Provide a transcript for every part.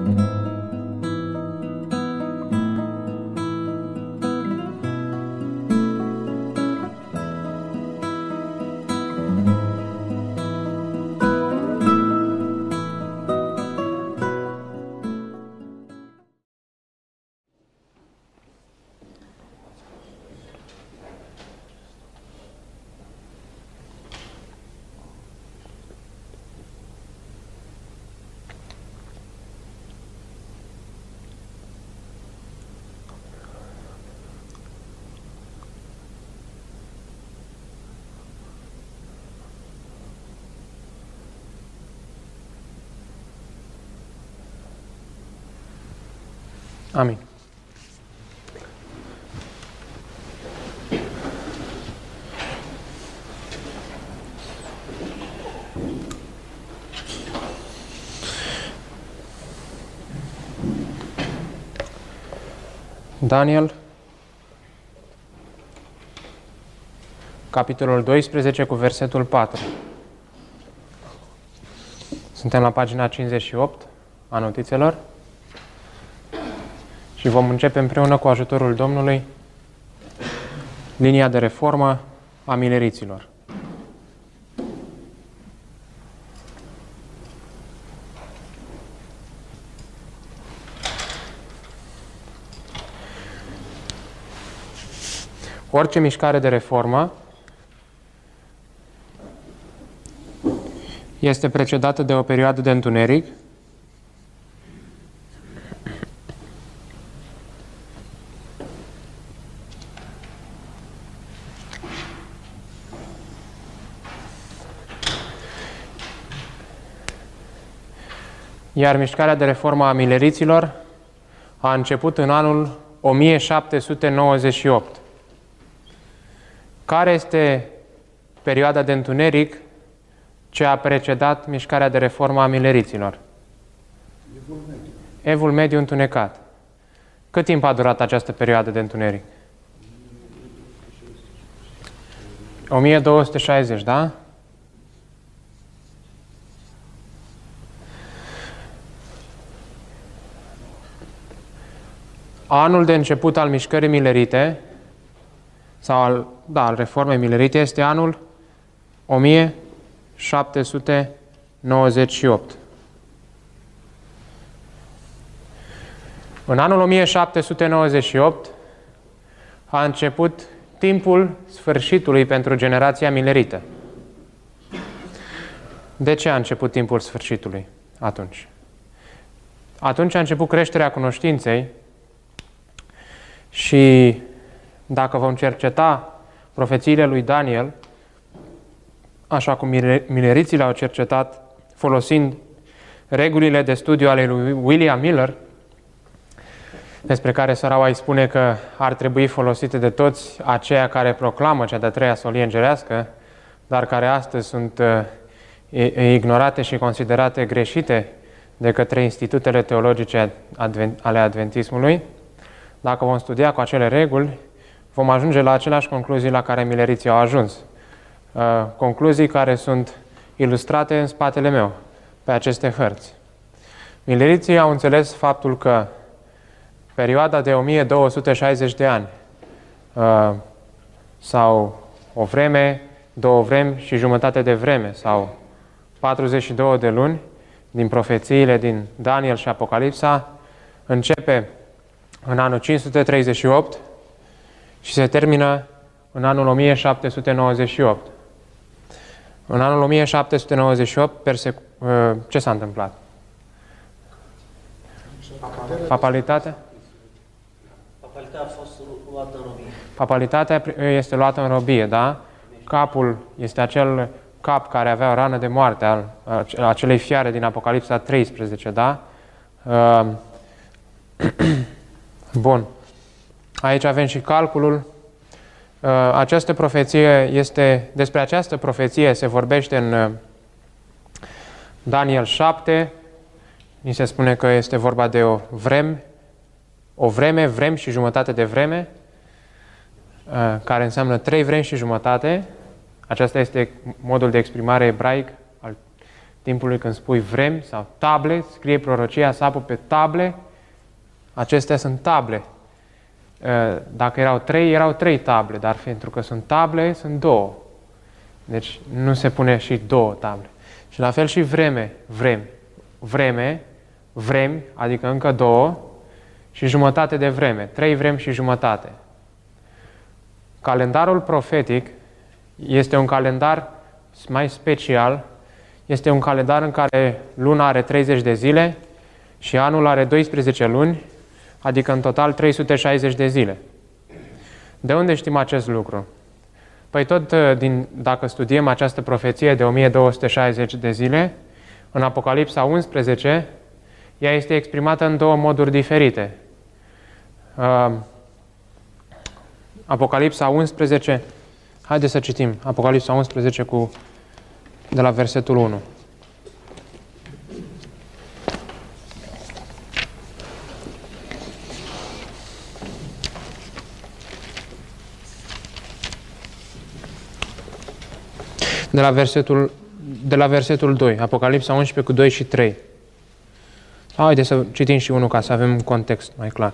Amin. Daniel, capitolul 12 cu versetul 4. Suntem la pagina 58 a notițelor și vom începe împreună cu ajutorul Domnului linia de reformă a mileriților. Orice mișcare de reformă este precedată de o perioadă de întuneric iar mișcarea de reformă a mileriților a început în anul 1798. Care este perioada de întuneric ce a precedat mișcarea de reformă a mileriților? Evul mediu întunecat. Cât timp a durat această perioadă de întuneric? 1260, da? Anul de început al mișcării milerite sau al reformei milerite este anul 1798. În anul 1798 a început timpul sfârșitului pentru generația milerită. De ce a început timpul sfârșitului atunci? Atunci a început creșterea cunoștinței și dacă vom cerceta profețiile lui Daniel, așa cum mileriții le-au cercetat folosind regulile de studiu ale lui William Miller, despre care Săraua îi spune că ar trebui folosite de toți aceia care proclamă cea de-a treia solie îngerească, dar care astăzi sunt ignorate și considerate greșite de către institutele teologice ale adventismului. Dacă vom studia cu acele reguli, vom ajunge la aceleași concluzii la care mileriții au ajuns. Concluzii care sunt ilustrate în spatele meu, pe aceste hărți. Mileriții au înțeles faptul că perioada de 1260 de ani sau o vreme, două vremi și jumătate de vreme sau 42 de luni din profețiile din Daniel și Apocalipsa începe în anul 538 și se termină în anul 1798. În anul 1798, ce s-a întâmplat? Papalitatea? Papalitatea a fost luată în robie. Papalitatea este luată în robie, da? Capul este acel cap care avea o rană de moarte al acelei fiare din Apocalipsa 13, da? Bun. Aici avem și calculul. Această profeție despre această profeție se vorbește în Daniel 7. Ni se spune că este vorba de o vreme și jumătate de vreme, care înseamnă 3 vremi și jumătate. Aceasta este modul de exprimare ebraic al timpului când spui vrem sau table, scrie prorocia, sapă pe table, acestea sunt table. Dacă erau 3, erau 3 table, dar pentru că sunt table, sunt 2. Deci nu se pune și 2 table. Și la fel și vreme, vremi, adică încă 2 și jumătate de vreme, 3 vremi și jumătate. Calendarul profetic este un calendar mai special, este un calendar în care luna are 30 de zile și anul are 12 luni, adică în total 360 de zile. De unde știm acest lucru? Păi tot dacă studiem această profeție de 1260 de zile, în Apocalipsa 11, ea este exprimată în 2 moduri diferite. Apocalipsa 11, haideți să citim Apocalipsa 11 de la versetul 1. De la versetul 2, Apocalipsa 11 cu 2 și 3. Haideți să citim și unul ca să avem un context mai clar.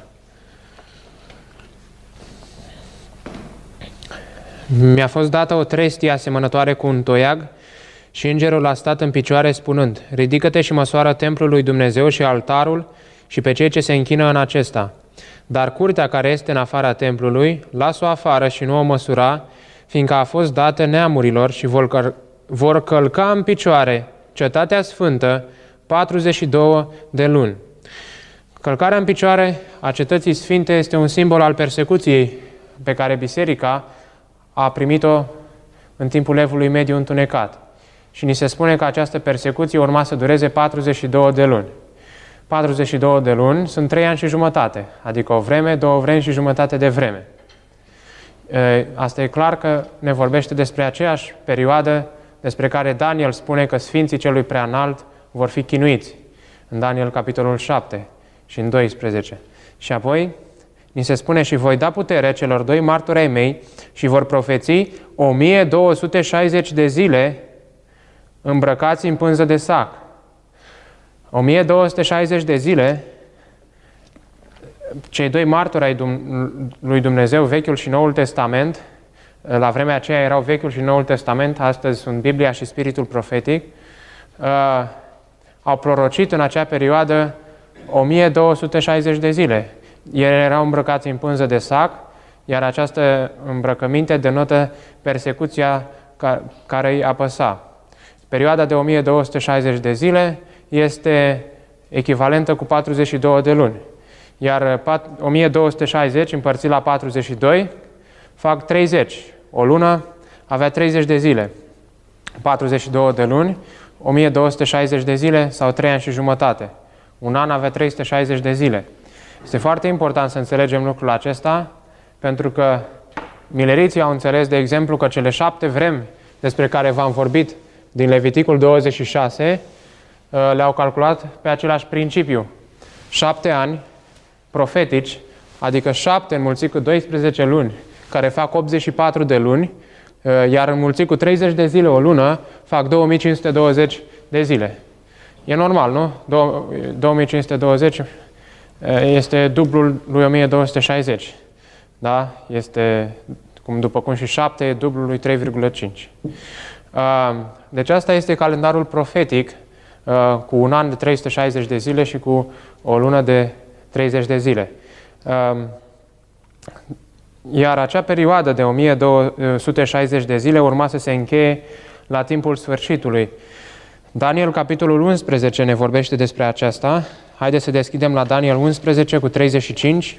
Mi-a fost dată o trestie asemănătoare cu un toiag și îngerul a stat în picioare spunând: ridică-te și măsoară templul lui Dumnezeu și altarul și pe cei ce se închină în acesta. Dar curtea care este în afara templului, las-o afară și nu o măsura, fiindcă a fost dată neamurilor și vor călca în picioare cetatea sfântă 42 de luni. Călcarea în picioare a cetății sfinte este un simbol al persecuției pe care biserica a primit-o în timpul evului mediu întunecat. Și ni se spune că această persecuție urma să dureze 42 de luni. 42 de luni sunt 3 ani și jumătate, adică o vreme, 2 vremi și jumătate de vreme. Asta e clar că ne vorbește despre aceeași perioadă despre care Daniel spune că Sfinții Celui Preanalt vor fi chinuiți. În Daniel capitolul 7 și în 12. Și apoi ni se spune: și voi da putere celor 2 martori ai mei și vor profeți 1260 de zile îmbrăcați în pânză de sac. 1260 de zile, cei 2 martori ai lui Dumnezeu, Vechiul și Noul Testament, la vremea aceea erau Vechiul și Noul Testament, astăzi sunt Biblia și Spiritul Profetic, au prorocit în acea perioadă 1260 de zile. Ei erau îmbrăcați în pânză de sac, iar această îmbrăcăminte denotă persecuția care îi apăsa. Perioada de 1260 de zile este echivalentă cu 42 de luni. Iar 1260 împărțit la 42 fac 30. O lună avea 30 de zile. 42 de luni, 1260 de zile sau 3 ani și jumătate. Un an avea 360 de zile. Este foarte important să înțelegem lucrul acesta, pentru că mileriții au înțeles, de exemplu, că cele 7 vremi despre care v-am vorbit din Leviticul 26 le-au calculat pe același principiu. 7 ani profetici, adică 7 înmulțit cu 12 luni, care fac 84 de luni, iar înmulțit cu 30 de zile o lună, fac 2520 de zile. E normal, nu? 2520 este dublul lui 1260. Da? Este, după cum și 7 e dublul lui 3,5. Deci asta este calendarul profetic, cu un an de 360 de zile și cu o lună de 30 de zile. Iar acea perioadă de 1260 de zile urma să se încheie la timpul sfârșitului. Daniel, capitolul 11, ne vorbește despre aceasta. Haideți să deschidem la Daniel 11 cu 35.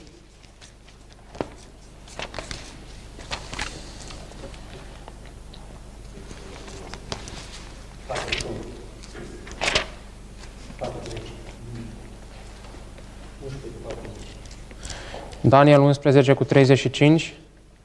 Daniel 11 cu 35.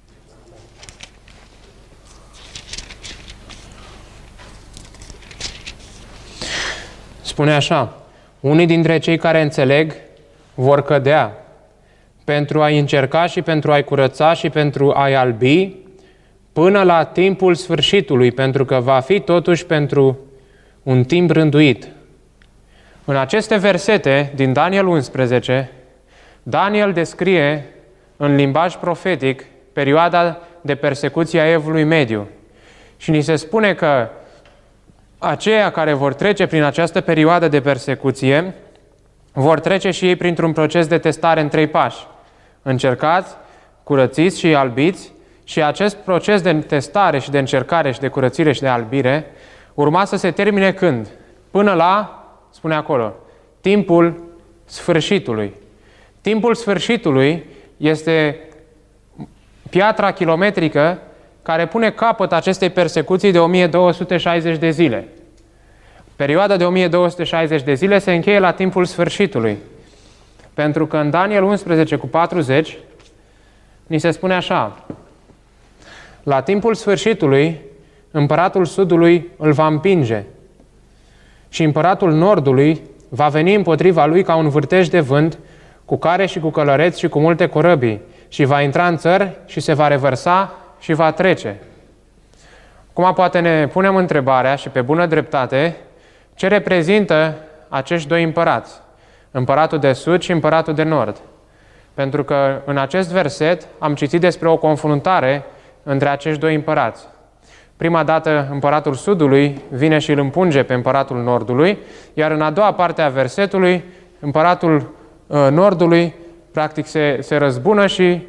Spune așa: unii dintre cei care înțeleg vor cădea pentru a-i încerca și pentru a-i curăța și pentru a-i albi până la timpul sfârșitului, pentru că va fi totuși pentru un timp rânduit. În aceste versete din Daniel 11, Daniel descrie în limbaj profetic perioada de persecuție a Evului Mediu. Și ni se spune că aceia care vor trece prin această perioadă de persecuție vor trece și ei printr-un proces de testare în 3 pași. Încercați, curățiți și albiți, și acest proces de testare și de încercare și de curățire și de albire urma să se termine când? Până la, spune acolo, timpul sfârșitului. Timpul sfârșitului este piatra kilometrică care pune capăt acestei persecuții de 1260 de zile. Perioada de 1260 de zile se încheie la timpul sfârșitului. Pentru că în Daniel 11:40 ni se spune așa: la timpul sfârșitului, împăratul Sudului îl va împinge și împăratul Nordului va veni împotriva lui ca un vârtej de vânt, cu care și cu călăreți și cu multe corăbii, și va intra în țări și se va revărsa și va trece. Acum poate ne punem întrebarea, și pe bună dreptate, ce reprezintă acești 2 împărați, împăratul de Sud și împăratul de Nord. Pentru că în acest verset am citit despre o confruntare între acești 2 împărați. Prima dată împăratul Sudului vine și îl împunge pe împăratul Nordului, iar în a doua parte a versetului, împăratul Nordului practic se răzbună și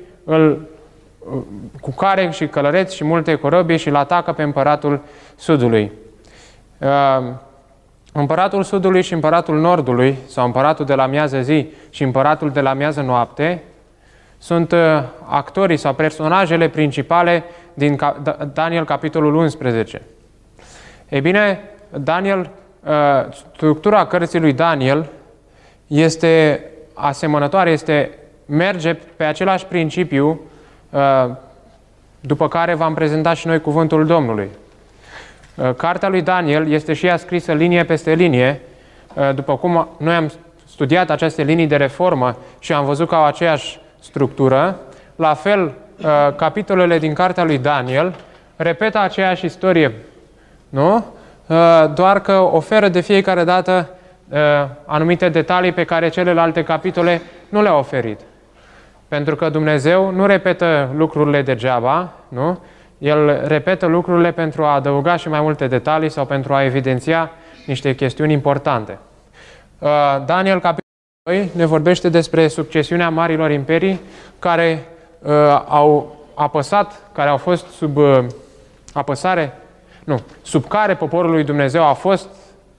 cu care și călăreți și multe corăbii și îl atacă pe împăratul Sudului. Împăratul Sudului și împăratul Nordului, sau împăratul de la miază zi și împăratul de la miază noapte, sunt actorii sau personajele principale din Daniel capitolul 11. Ei bine, structura cărții lui Daniel este asemănătoare, merge pe același principiu după care v-am prezentat și noi cuvântul Domnului. Cartea lui Daniel este și ea scrisă linie peste linie, după cum noi am studiat aceste linii de reformă și am văzut că au aceeași structură. La fel, capitolele din cartea lui Daniel repetă aceeași istorie, nu? Doar că oferă de fiecare dată anumite detalii pe care celelalte capitole nu le-au oferit. Pentru că Dumnezeu nu repetă lucrurile degeaba, nu? El repetă lucrurile pentru a adăuga și mai multe detalii sau pentru a evidenția niște chestiuni importante. Daniel, capitolul 2, ne vorbește despre succesiunea marilor imperii care au apăsat, care au fost sub apăsare, sub care poporul lui Dumnezeu a fost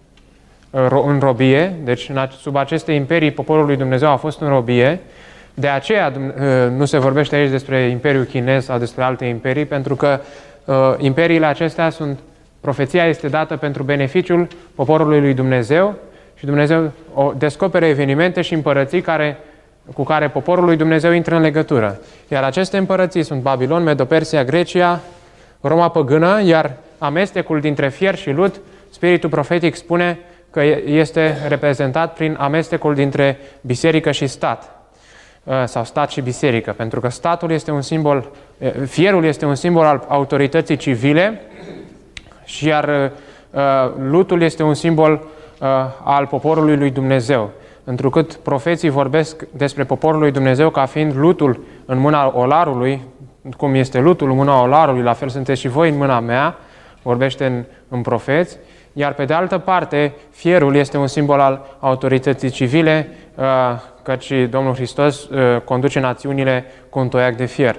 în robie, deci sub aceste imperii poporul lui Dumnezeu a fost în robie. De aceea nu se vorbește aici despre Imperiul Chinez sau despre alte imperii, pentru că imperiile acestea profeția este dată pentru beneficiul poporului lui Dumnezeu și Dumnezeu descoperă evenimente și împărății cu care poporul lui Dumnezeu intră în legătură. Iar aceste împărății sunt Babilon, Medo-Persia, Grecia, Roma păgână, iar amestecul dintre fier și lut, spiritul profetic spune că este reprezentat prin amestecul dintre biserică și stat. Sau stat și biserică, pentru că statul este un simbol, fierul este un simbol al autorității civile, și iar lutul este un simbol al poporului lui Dumnezeu. Întrucât profeții vorbesc despre poporul lui Dumnezeu ca fiind lutul în mâna olarului, cum este lutul în mâna olarului, la fel sunteți și voi în mâna mea, vorbește în profeți, iar pe de altă parte, fierul este un simbol al autorității civile, căci Domnul Hristos conduce națiunile cu un toiac de fier.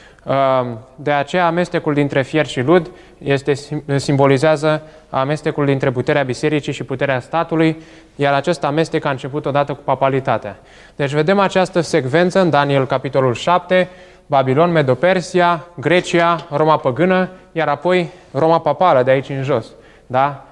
De aceea amestecul dintre fier și lut simbolizează amestecul dintre puterea bisericii și puterea statului, iar acest amestec a început odată cu papalitatea. Deci vedem această secvență în Daniel capitolul 7, Babilon, Medo-Persia, Grecia, Roma păgână, iar apoi Roma papală de aici în jos. Da?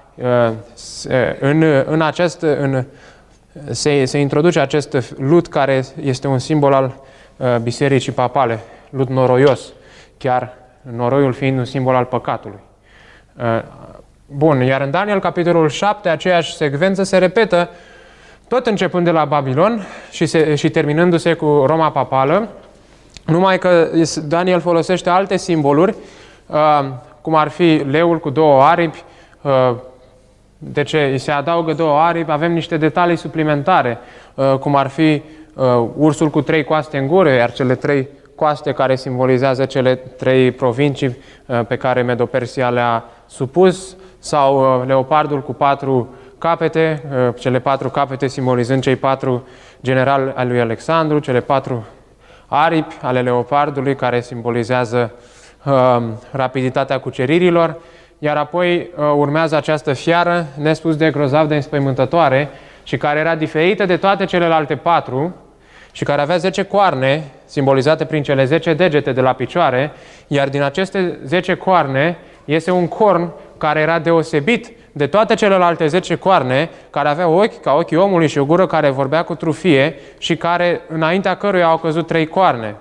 Se introduce acest lut care este un simbol al bisericii papale, lut noroios, chiar noroiul fiind un simbol al păcatului. Bun, iar în Daniel capitolul 7 aceeași secvență se repetă tot începând de la Babilon și terminându-se cu Roma papală, numai că Daniel folosește alte simboluri, cum ar fi leul cu 2 aripi, De ce? Îi se adaugă 2 aripi, avem niște detalii suplimentare, cum ar fi ursul cu 3 coaste în gură, iar cele 3 coaste care simbolizează cele 3 provincii pe care Medo-Persia le-a supus, sau leopardul cu 4 capete, cele 4 capete simbolizând cei 4 generali al lui Alexandru, cele 4 aripi ale leopardului care simbolizează rapiditatea cuceririlor, iar apoi urmează această fiară nespus de grozav de înspăimântătoare și care era diferită de toate celelalte 4 și care avea 10 coarne, simbolizate prin cele 10 degete de la picioare, iar din aceste 10 coarne iese un corn care era deosebit de toate celelalte 10 coarne, care avea ochi ca ochii omului și o gură care vorbea cu trufie și care, înaintea căruia au căzut 3 coarne.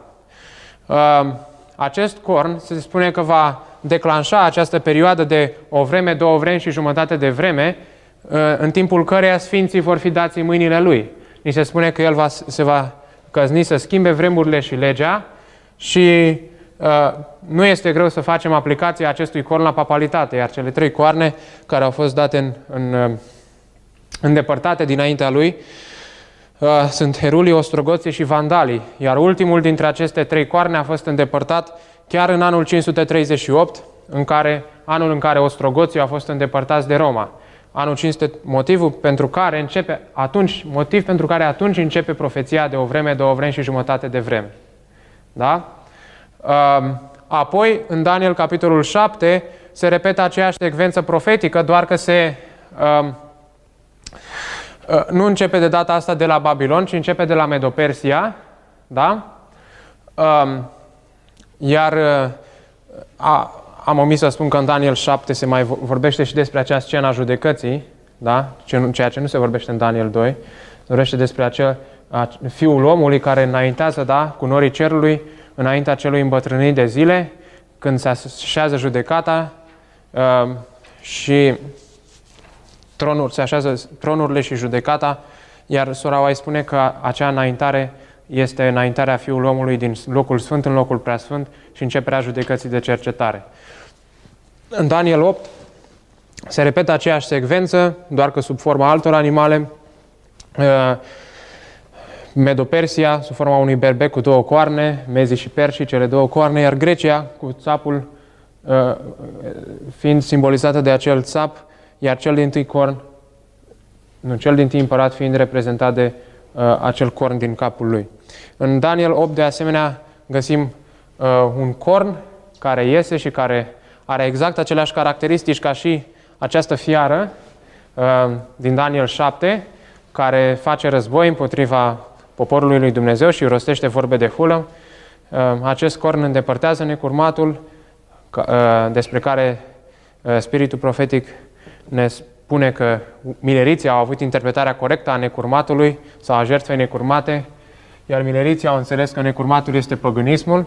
Acest corn se spune că va declanșa această perioadă de o vreme, 2 vremi și jumătate de vreme, în timpul căreia sfinții vor fi dați în mâinile lui. Ni se spune că el se va căzni să schimbe vremurile și legea și nu este greu să facem aplicația acestui corn la papalitate, iar cele 3 coarne care au fost date îndepărtate dinaintea lui sunt herulii, ostrogoții și vandalii, iar ultimul dintre aceste 3 coarne a fost îndepărtat chiar în anul 538, anul în care ostrogoții au fost îndepărtați de Roma. Anul 500, motiv pentru care atunci începe profeția de o vreme, 2 vremi și jumătate de vreme. Da? Apoi, în Daniel, capitolul 7, se repetă aceeași secvență profetică, doar că nu începe de data asta de la Babilon, ci începe de la Medo-Persia. Da? Iar am omis să spun că în Daniel 7 se mai vorbește și despre acea scenă a judecății, da? Ceea ce nu se vorbește în Daniel 2. Se vorbește despre fiul omului care înaintează, da, cu norii cerului, înaintea celui îmbătrânit de zile, când se așează judecata și se așează tronurile și judecata, iar sora White spune că acea înaintare este înaintarea Fiului omului din locul sfânt în locul preasfânt și începerea judecății de cercetare. În Daniel 8 se repetă aceeași secvență, doar că sub forma altor animale. Medo-Persia, sub forma unui berbec cu 2 coarne, Mezii și Persii, cele 2 coarne, iar Grecia, cu țapul fiind simbolizată de acel țap, iar cel dintâi împărat fiind reprezentat de acel corn din capul lui. În Daniel 8, de asemenea, găsim un corn care iese și care are exact aceleași caracteristici ca și această fiară din Daniel 7, care face război împotriva poporului lui Dumnezeu și rostește vorbe de hulă. Acest corn îndepărtează necurmatul, despre care spiritul profetic ne spune că mileriții au avut interpretarea corectă a necurmatului sau a jertfei necurmate, iar mileriții au înțeles că necurmatul este păgânismul.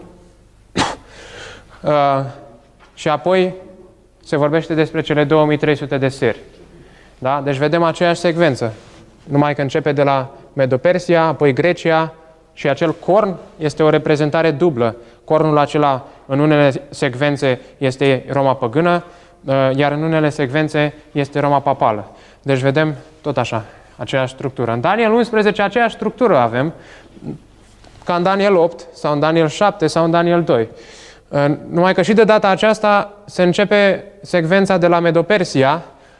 Și apoi se vorbește despre cele 2300 de seri. Da? Deci vedem aceeași secvență, numai că începe de la Medo-Persia, apoi Grecia și acel corn este o reprezentare dublă. Cornul acela în unele secvențe este Roma păgână, iar în unele secvențe este Roma papală. Deci vedem tot așa, aceeași structură. În Daniel 11 aceeași structură avem, ca în Daniel 8 sau în Daniel 7 sau în Daniel 2. Numai că și de data aceasta se începe secvența de la Medo-Persia.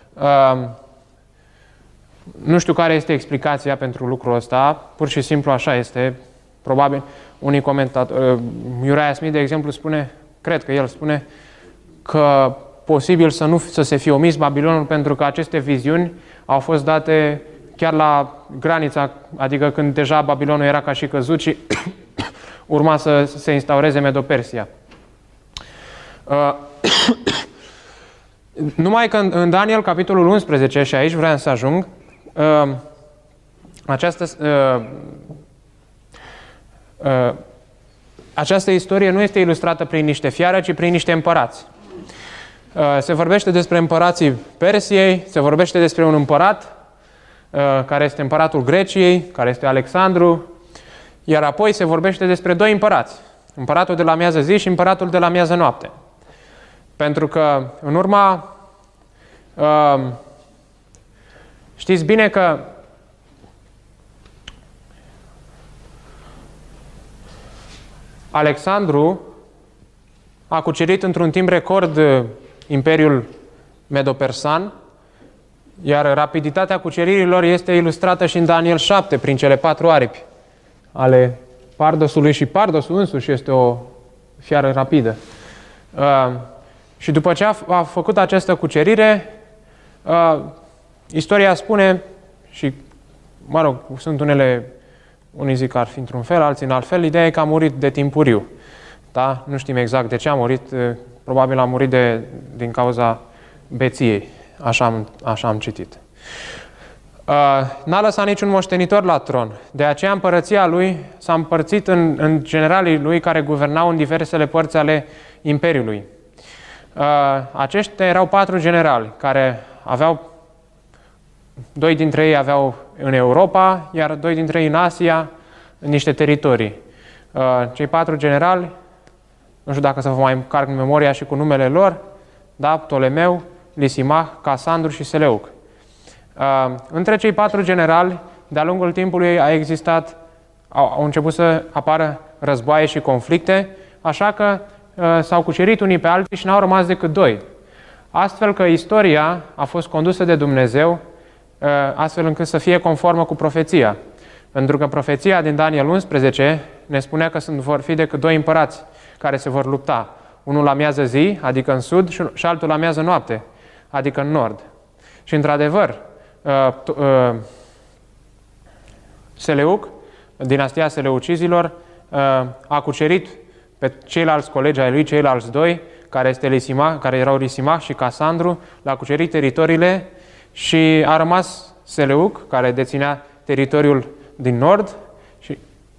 Nu știu care este explicația pentru lucrul ăsta, pur și simplu așa este. Probabil unii comentatori, Uriah Smith, de exemplu, spune, cred că el spune, că posibil să se fie omis Babilonul pentru că aceste viziuni au fost date chiar la granița, adică când deja Babilonul era ca și căzut și urma să se instaureze Medo-Persia. Numai că în Daniel, capitolul 11, și aici vreau să ajung, această istorie nu este ilustrată prin niște fiare, ci prin niște împărați. Se vorbește despre împărații Persiei, se vorbește despre un împărat care este împăratul Greciei, care este Alexandru, iar apoi se vorbește despre 2 împărați, împăratul de la miază zi și împăratul de la miază noapte. Pentru că în urma Știți bine că Alexandru a cucerit într-un timp record Imperiul Medo-Persan, iar rapiditatea cuceririlor este ilustrată și în Daniel 7, prin cele 4 aripi ale Pardosului, și Pardosul însuși este o fiară rapidă. Și după ce a făcut această cucerire, istoria spune, și mă rog, sunt unii zic că ar fi într-un fel, alții în alt fel, ideea e că a murit de timpuriu. Da? Nu știm exact de ce a murit, probabil a murit din cauza beției, așa am citit. N-a lăsat niciun moștenitor la tron, de aceea împărăția lui s-a împărțit în generalii lui care guvernau în diversele părți ale Imperiului. Aceștia erau 4 generali, care aveau, 2 dintre ei aveau în Europa, iar 2 dintre ei în Asia, în niște teritorii. Cei 4 generali, nu știu dacă să vă mai încarc în memoria și cu numele lor, da? Ptolemeu, Lisimach, Casandru și Seleuc. Între cei 4 generali, de-a lungul timpului au început să apară războaie și conflicte, așa că s-au cucerit unii pe alții și n-au rămas decât 2. Astfel că istoria a fost condusă de Dumnezeu, astfel încât să fie conformă cu profeția. Pentru că profeția din Daniel 11 ne spunea că vor fi decât 2 împărați care se vor lupta. Unul la miază zi, adică în sud, și altul la miază noapte, adică în nord. Și într-adevăr, Seleuc, dinastia Seleucizilor, a cucerit pe ceilalți colegi ai lui, ceilalți 2, care erau Lisimach și Casandru, l-a cucerit teritoriile și a rămas Seleuc, care deținea teritoriul din nord, și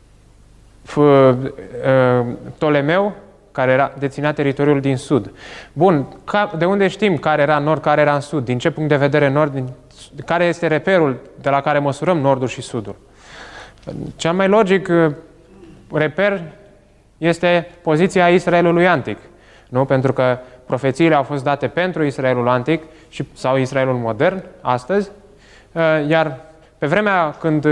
Ptolemeu, care deținea teritoriul din sud. Bun, de unde știm care era în nord, care era în sud? Din ce punct de vedere nord? Care este reperul de la care măsurăm nordul și sudul? Cel mai logic reper este poziția Israelului antic. Nu? Pentru că profețiile au fost date pentru Israelul antic sau Israelul modern, astăzi, iar pe vremea când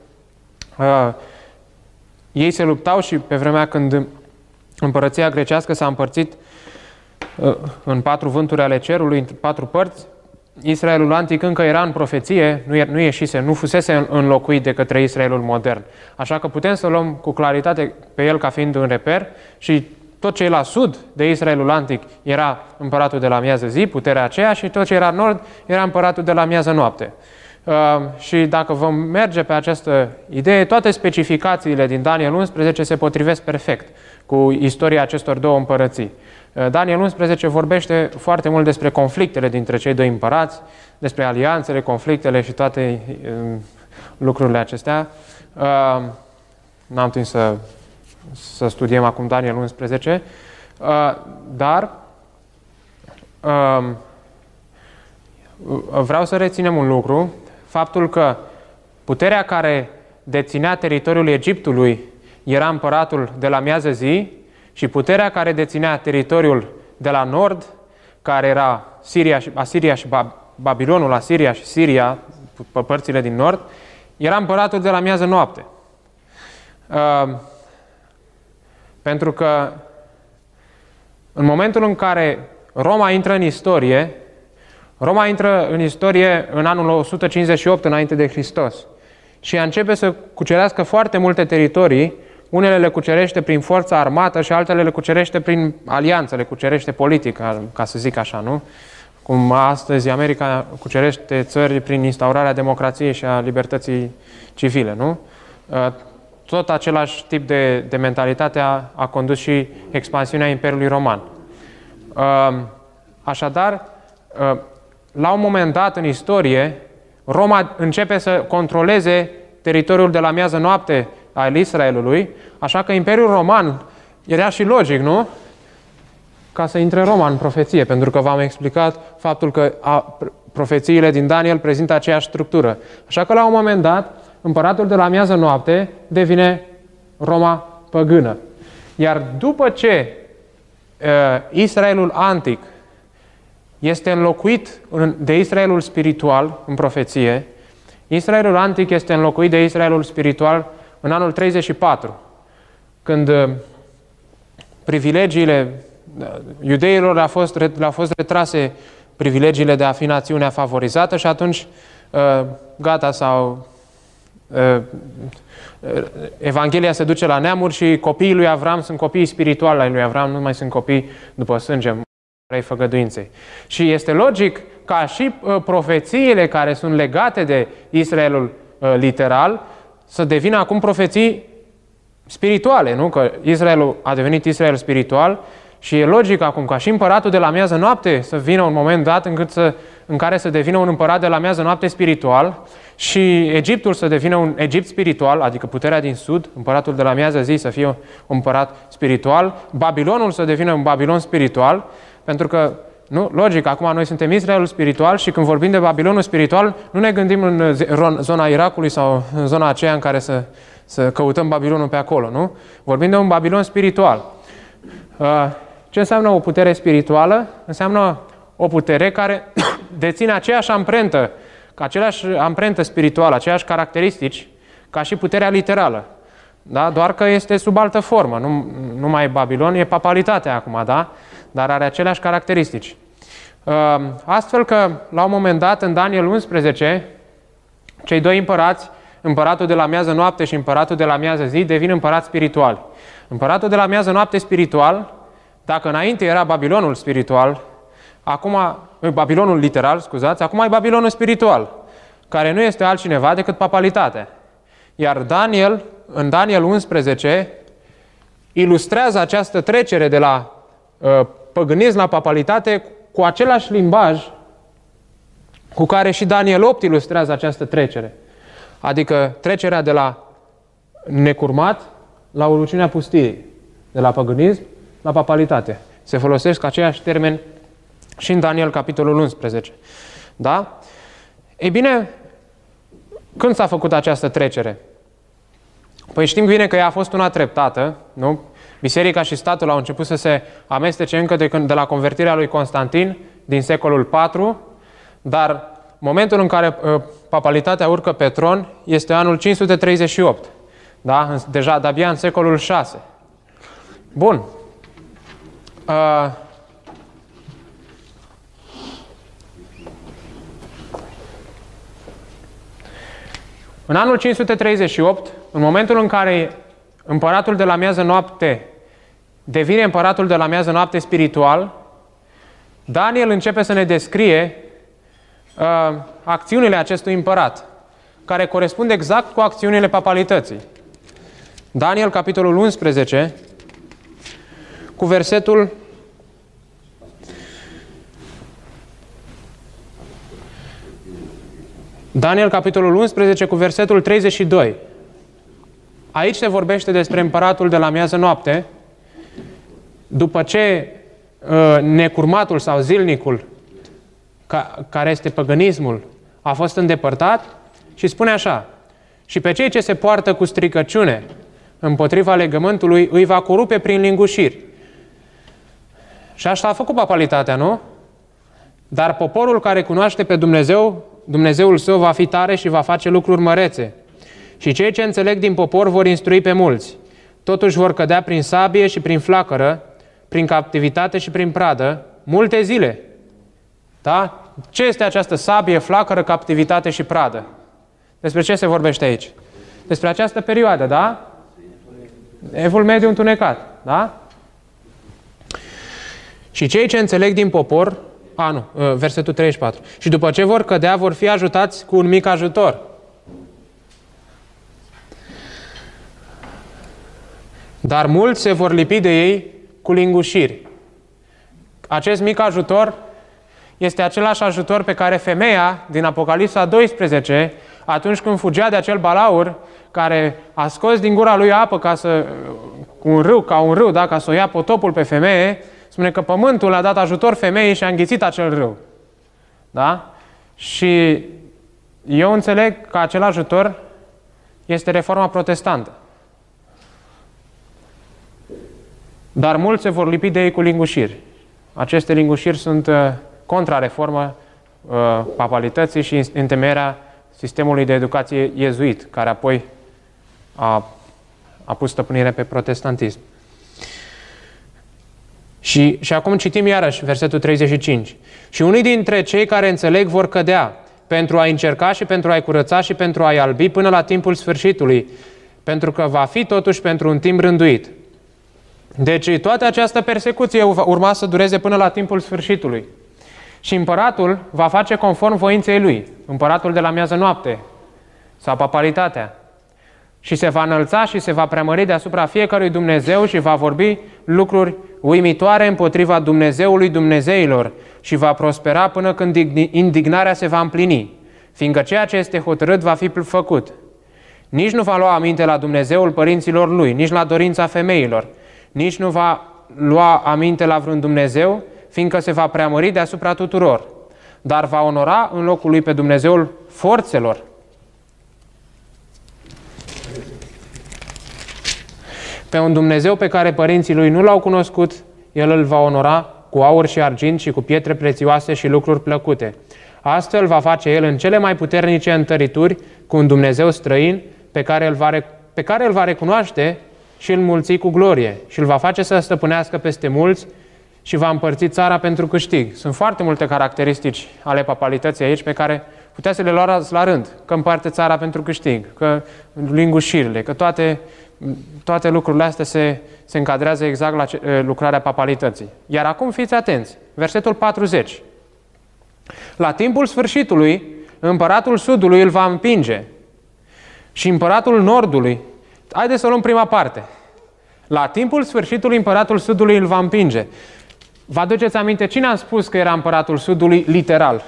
ei se luptau și pe vremea când împărăția grecească s-a împărțit în 4 vânturi ale cerului, în 4 părți, Israelul antic încă era în profeție, nu fusese înlocuit de către Israelul modern. Așa că putem să luăm cu claritate pe el ca fiind un reper și tot ce e la sud de Israelul antic era împăratul de la miază zi, puterea aceea, și tot ce era nord era împăratul de la miază noapte. Și dacă vom merge pe această idee, toate specificațiile din Daniel 11 se potrivesc perfect cu istoria acestor 2 împărății. Daniel 11 vorbește foarte mult despre conflictele dintre cei 2 împărați, despre alianțele, conflictele și toate lucrurile acestea. N-am timp să studiem acum Daniel 11, dar vreau să reținem un lucru, faptul că puterea care deținea teritoriul Egiptului era împăratul de la miază zi și puterea care deținea teritoriul de la nord, care era Asiria și Babilonul, Asiria și Siria, pe părțile din nord, era împăratul de la miază noapte. Pentru că în momentul în care Roma intră în istorie, Roma intră în istorie în anul 158 înainte de Hristos și începe să cucerească foarte multe teritorii. Unele le cucerește prin forța armată și altele le cucerește prin alianță, le cucerește politic, ca să zic așa, nu? Cum astăzi America cucerește țări prin instaurarea democrației și a libertății civile, nu? Tot același tip de mentalitate a condus și expansiunea Imperiului Roman. Așadar, la un moment dat în istorie, Roma începe să controleze teritoriul de la miază noapte al Israelului, așa că Imperiul Roman era și logic, nu? Ca să intre Roma în profeție, pentru că v-am explicat faptul că profețiile din Daniel prezintă aceeași structură. Așa că la un moment dat, împăratul de la miază noapte devine Roma păgână. Iar după ce Israelul antic este înlocuit de Israelul spiritual în profeție. Israelul antic este înlocuit de Israelul spiritual în anul 34, când privilegiile iudeilor le-au fost retrase privilegiile de a fi națiunea favorizată și atunci gata, sau Evanghelia se duce la neamuri și copiii lui Avram sunt copiii spirituali ai lui Avram, nu mai sunt copii după sânge, ai făgăduinței. Și este logic ca și profețiile care sunt legate de Israelul literal să devină acum profeții spirituale, nu? Că Israelul a devenit Israel spiritual și e logic acum ca și împăratul de la miază noapte să vină un moment dat în care să devină un împărat de la miază noapte spiritual și Egiptul să devină un Egipt spiritual, adică puterea din sud, împăratul de la miază zi să fie un împărat spiritual, Babilonul să devină un Babilon spiritual, pentru că, nu, logic, acum noi suntem Israelul spiritual și când vorbim de Babilonul spiritual, nu ne gândim în zona Irakului sau în zona aceea în care să căutăm Babilonul pe acolo, nu? Vorbim de un Babilon spiritual. Ce înseamnă o putere spirituală? Înseamnă o putere care deține aceeași amprentă, aceleași amprentă spirituală, aceleași caracteristici, ca și puterea literală. Da? Doar că este sub altă formă. Nu mai e Babilon, e papalitatea acum, da? Dar are aceleași caracteristici. Astfel că, la un moment dat, în Daniel 11, cei doi împărați, împăratul de la miază noapte și împăratul de la miază zi, devin împărați spirituali. Împăratul de la miază noapte spiritual, dacă înainte era Babilonul spiritual, acum, Babilonul literal, scuzați, acum e Babilonul spiritual, care nu este altcineva decât papalitatea. Iar Daniel, în Daniel 11, ilustrează această trecere de la păgânism la papalitate cu același limbaj cu care și Daniel 8 ilustrează această trecere. Adică trecerea de la necurmat la urăciunea pustiei, de la păgânism la papalitate. Se folosesc aceiași termeni și în Daniel, capitolul 11. Da? Ei bine, când s-a făcut această trecere? Păi știm bine că ea a fost una treptată, nu? Biserica și statul au început să se amestece încă de la convertirea lui Constantin din secolul IV, dar momentul în care papalitatea urcă pe tron este anul 538. Da? Deja de-abia în secolul VI. Bun. În anul 538, în momentul în care împăratul de la miază noapte devine împăratul de la miază noapte spiritual, Daniel începe să ne descrie acțiunile acestui împărat, care corespund exact cu acțiunile papalității. Daniel, capitolul 11, cu versetul Daniel, capitolul 11, cu versetul 32. Aici se vorbește despre împăratul de la miază noapte, după ce necurmatul sau zilnicul, care este păgânismul, a fost îndepărtat și spune așa: și pe cei ce se poartă cu stricăciune împotriva legământului îi va corupe prin lingușiri. Și asta a făcut papalitatea, nu? Dar poporul care cunoaște pe Dumnezeu, Dumnezeul său va fi tare și va face lucruri mărețe. Și cei ce înțeleg din popor vor instrui pe mulți. Totuși vor cădea prin sabie și prin flacără, prin captivitate și prin pradă, multe zile. Da? Ce este această sabie, flacără, captivitate și pradă? Despre ce se vorbește aici? Despre această perioadă, da? Evul mediu întunecat, da? Și cei ce înțeleg din popor, versetul 34. Și după ce vor cădea, vor fi ajutați cu un mic ajutor. Dar mulți se vor lipi de ei cu lingușiri. Acest mic ajutor este același ajutor pe care femeia din Apocalipsa 12, atunci când fugea de acel balaur care a scos din gura lui apă ca un râu, da, ca să o ia potopul pe femeie, spune că pământul a dat ajutor femeii și a înghițit acel râu. Da? Și eu înțeleg că acel ajutor este reforma protestantă. Dar mulți se vor lipi de ei cu lingușiri. Aceste lingușiri sunt contrareformă papalității și întemeierea sistemului de educație iezuit, care apoi a pus stăpânire pe protestantism. Și acum citim iarăși versetul 35. Și unii dintre cei care înțeleg vor cădea pentru a încerca și pentru a-i curăța și pentru a-i albi până la timpul sfârșitului, pentru că va fi totuși pentru un timp rânduit. Deci toată această persecuție urma să dureze până la timpul sfârșitului. Și împăratul va face conform voinței lui, împăratul de la miază noapte, sau papalitatea. Și se va înălța și se va preamări deasupra fiecărui Dumnezeu și va vorbi lucruri uimitoare împotriva Dumnezeului Dumnezeilor și va prospera până când indignarea se va împlini, fiindcă ceea ce este hotărât va fi făcut. Nici nu va lua aminte la Dumnezeul părinților lui, nici la dorința femeilor, nici nu va lua aminte la vreun Dumnezeu, fiindcă se va preamări deasupra tuturor, dar va onora în locul lui pe Dumnezeul forțelor. Pe un Dumnezeu pe care părinții lui nu l-au cunoscut, el îl va onora cu aur și argint și cu pietre prețioase și lucruri plăcute. Astfel va face el în cele mai puternice întărituri cu un Dumnezeu străin pe care îl va recunoaște și îl mulți cu glorie și îl va face să stăpânească peste mulți și va împărți țara pentru câștig. Sunt foarte multe caracteristici ale papalității aici pe care putea să le luați la rând. Că împarte țara pentru câștig, că lingușirile, că toate lucrurile astea se încadrează exact la lucrarea papalității. Iar acum fiți atenți. Versetul 40. La timpul sfârșitului, împăratul sudului îl va împinge și împăratul nordului. Haideți să luăm prima parte. La timpul sfârșitului, împăratul sudului îl va împinge. Vă aduceți aminte cine a spus că era împăratul sudului literal?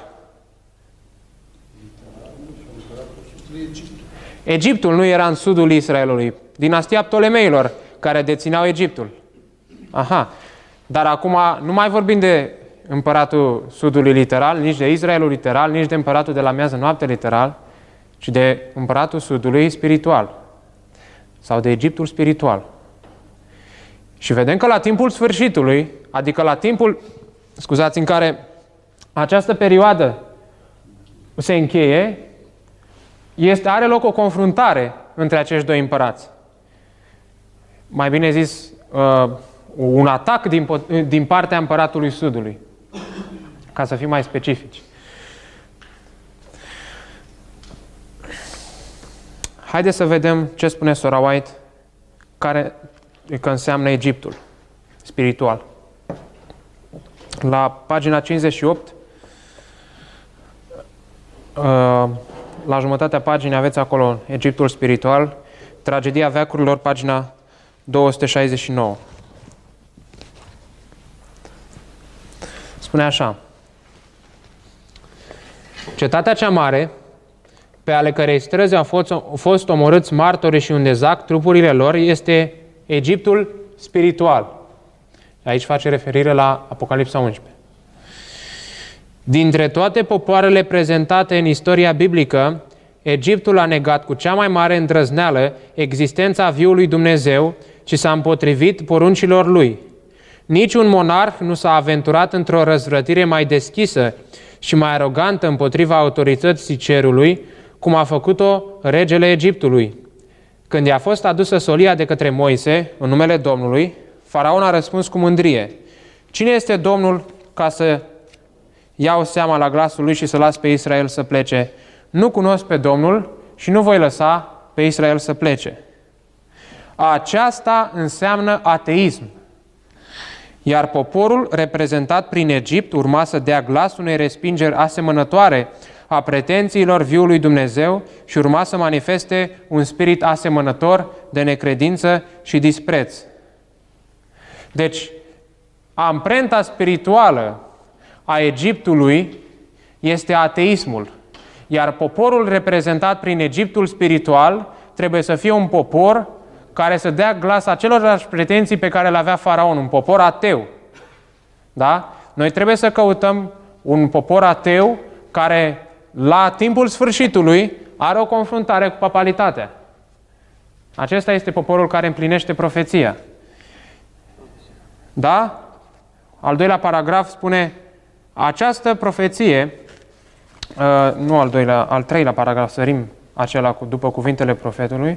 Egiptul nu era în sudul Israelului. Dinastia Ptolemeilor, care dețineau Egiptul. Aha. Dar acum nu mai vorbim de împăratul sudului literal, nici de Israelul literal, nici de împăratul de la miază noapte literal, ci de împăratul sudului spiritual. Sau de Egiptul spiritual. Și vedem că la timpul sfârșitului, adică la timpul, în care această perioadă se încheie, are loc o confruntare între acești doi împărați. Mai bine zis, un atac din partea împăratului sudului, ca să fim mai specifici. Haideți să vedem ce spune Sora White, că înseamnă Egiptul spiritual. La pagina 58, la jumătatea paginii aveți acolo Egiptul spiritual, Tragedia veacurilor, pagina 269. Spune așa: Cetatea cea mare, pe ale cărei străzi au fost omorâți martori și unde zac trupurile lor, este Egiptul spiritual. Aici face referire la Apocalipsa 11. Dintre toate popoarele prezentate în istoria biblică, Egiptul a negat cu cea mai mare îndrăzneală existența viului Dumnezeu și s-a împotrivit poruncilor lui. Niciun monarh nu s-a aventurat într-o răzvrătire mai deschisă și mai arogantă împotriva autorității cerului, cum a făcut-o regele Egiptului. Când i-a fost adusă solia de către Moise, în numele Domnului, Faraon a răspuns cu mândrie: Cine este Domnul ca să iau seama la glasul lui și să las pe Israel să plece? Nu cunosc pe Domnul și nu voi lăsa pe Israel să plece. Aceasta înseamnă ateism. Iar poporul reprezentat prin Egipt urma să dea glas unei respingeri asemănătoare a pretențiilor viului Dumnezeu și urma să manifeste un spirit asemănător de necredință și dispreț. Deci, amprenta spirituală a Egiptului este ateismul, iar poporul reprezentat prin Egiptul spiritual trebuie să fie un popor care să dea glas acelorlași pretenții pe care le avea Faraon, un popor ateu. Da? Noi trebuie să căutăm un popor ateu care, la timpul sfârșitului, are o confruntare cu papalitatea. Acesta este poporul care împlinește profeția. Da? Al doilea paragraf spune: Această profeție, nu al treilea paragraf, sărim acela după cuvintele profetului.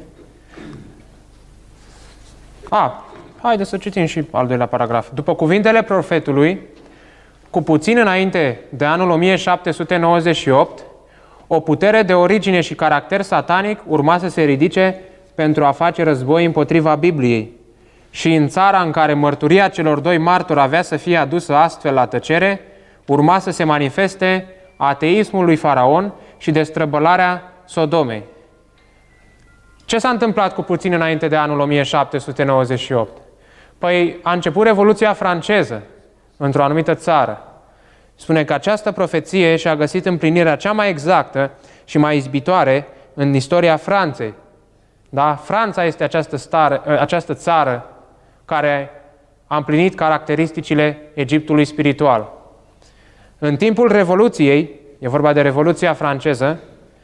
Haideți să citim și al doilea paragraf. După cuvintele profetului, cu puțin înainte de anul 1798, o putere de origine și caracter satanic urma să se ridice pentru a face război împotriva Bibliei. Și în țara în care mărturia celor doi martori avea să fie adusă astfel la tăcere, urma să se manifeste ateismul lui Faraon și destrăbălarea Sodomei. Ce s-a întâmplat cu puțin înainte de anul 1798? Păi a început Revoluția franceză într-o anumită țară. Spune că această profeție și-a găsit împlinirea cea mai exactă și mai izbitoare în istoria Franței. Da? Franța este această țară care a împlinit caracteristicile Egiptului spiritual. În timpul Revoluției, e vorba de Revoluția franceză,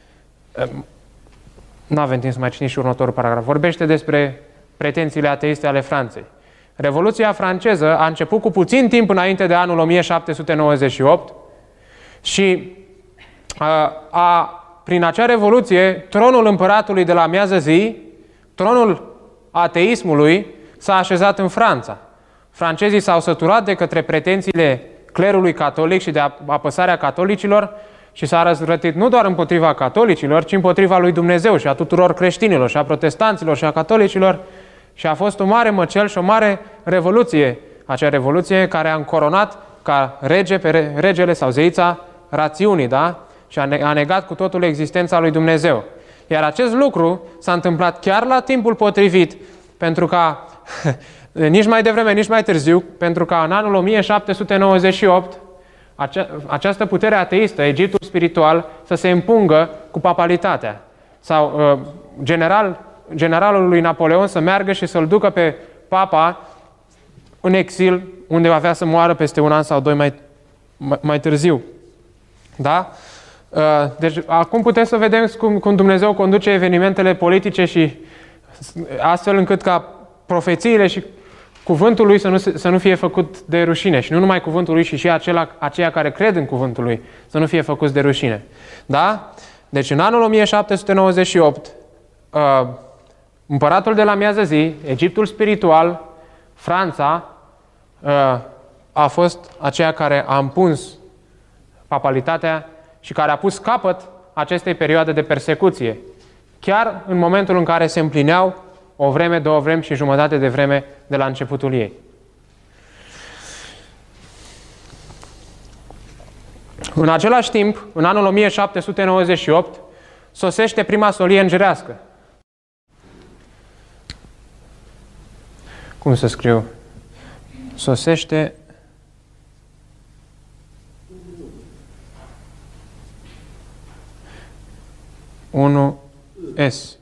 nu avem timp să mai citim și următorul paragraf, vorbește despre pretențiile ateiste ale Franței. Revoluția franceză a început cu puțin timp înainte de anul 1798 și prin acea revoluție, tronul împăratului de la miază zi, tronul ateismului, s-a așezat în Franța. Francezii s-au săturat de către pretențiile clerului catolic și de apăsarea catolicilor și s-a răzvrătit nu doar împotriva catolicilor, ci împotriva lui Dumnezeu și a tuturor creștinilor și a protestanților și a catolicilor. Și a fost un mare măcel și o mare revoluție. Acea revoluție care a încoronat ca rege pe regele sau zeița rațiunii, da? Și a negat cu totul existența lui Dumnezeu. Iar acest lucru s-a întâmplat chiar la timpul potrivit, pentru ca, nici mai devreme, nici mai târziu, pentru ca în anul 1798 această putere ateistă, Egiptul spiritual, să se împungă cu papalitatea. Sau generalul lui Napoleon să meargă și să-l ducă pe papa în exil, unde va avea să moară peste un an sau doi mai târziu. Da? Deci acum putem să vedem cum Dumnezeu conduce evenimentele politice și astfel încât ca profețiile și cuvântul lui să nu fie făcut de rușine. Și nu numai cuvântul lui, și aceia care cred în cuvântul lui să nu fie făcuți de rușine. Da? Deci în anul 1798, împăratul de la miază zi, Egiptul spiritual, Franța, a fost aceea care a împuns papalitatea și care a pus capăt acestei perioade de persecuție, chiar în momentul în care se împlineau o vreme, două vremi și jumătate de vreme de la începutul ei. În același timp, în anul 1798, sosește prima solie îngerească. Cum să scriu? Sosește unu S.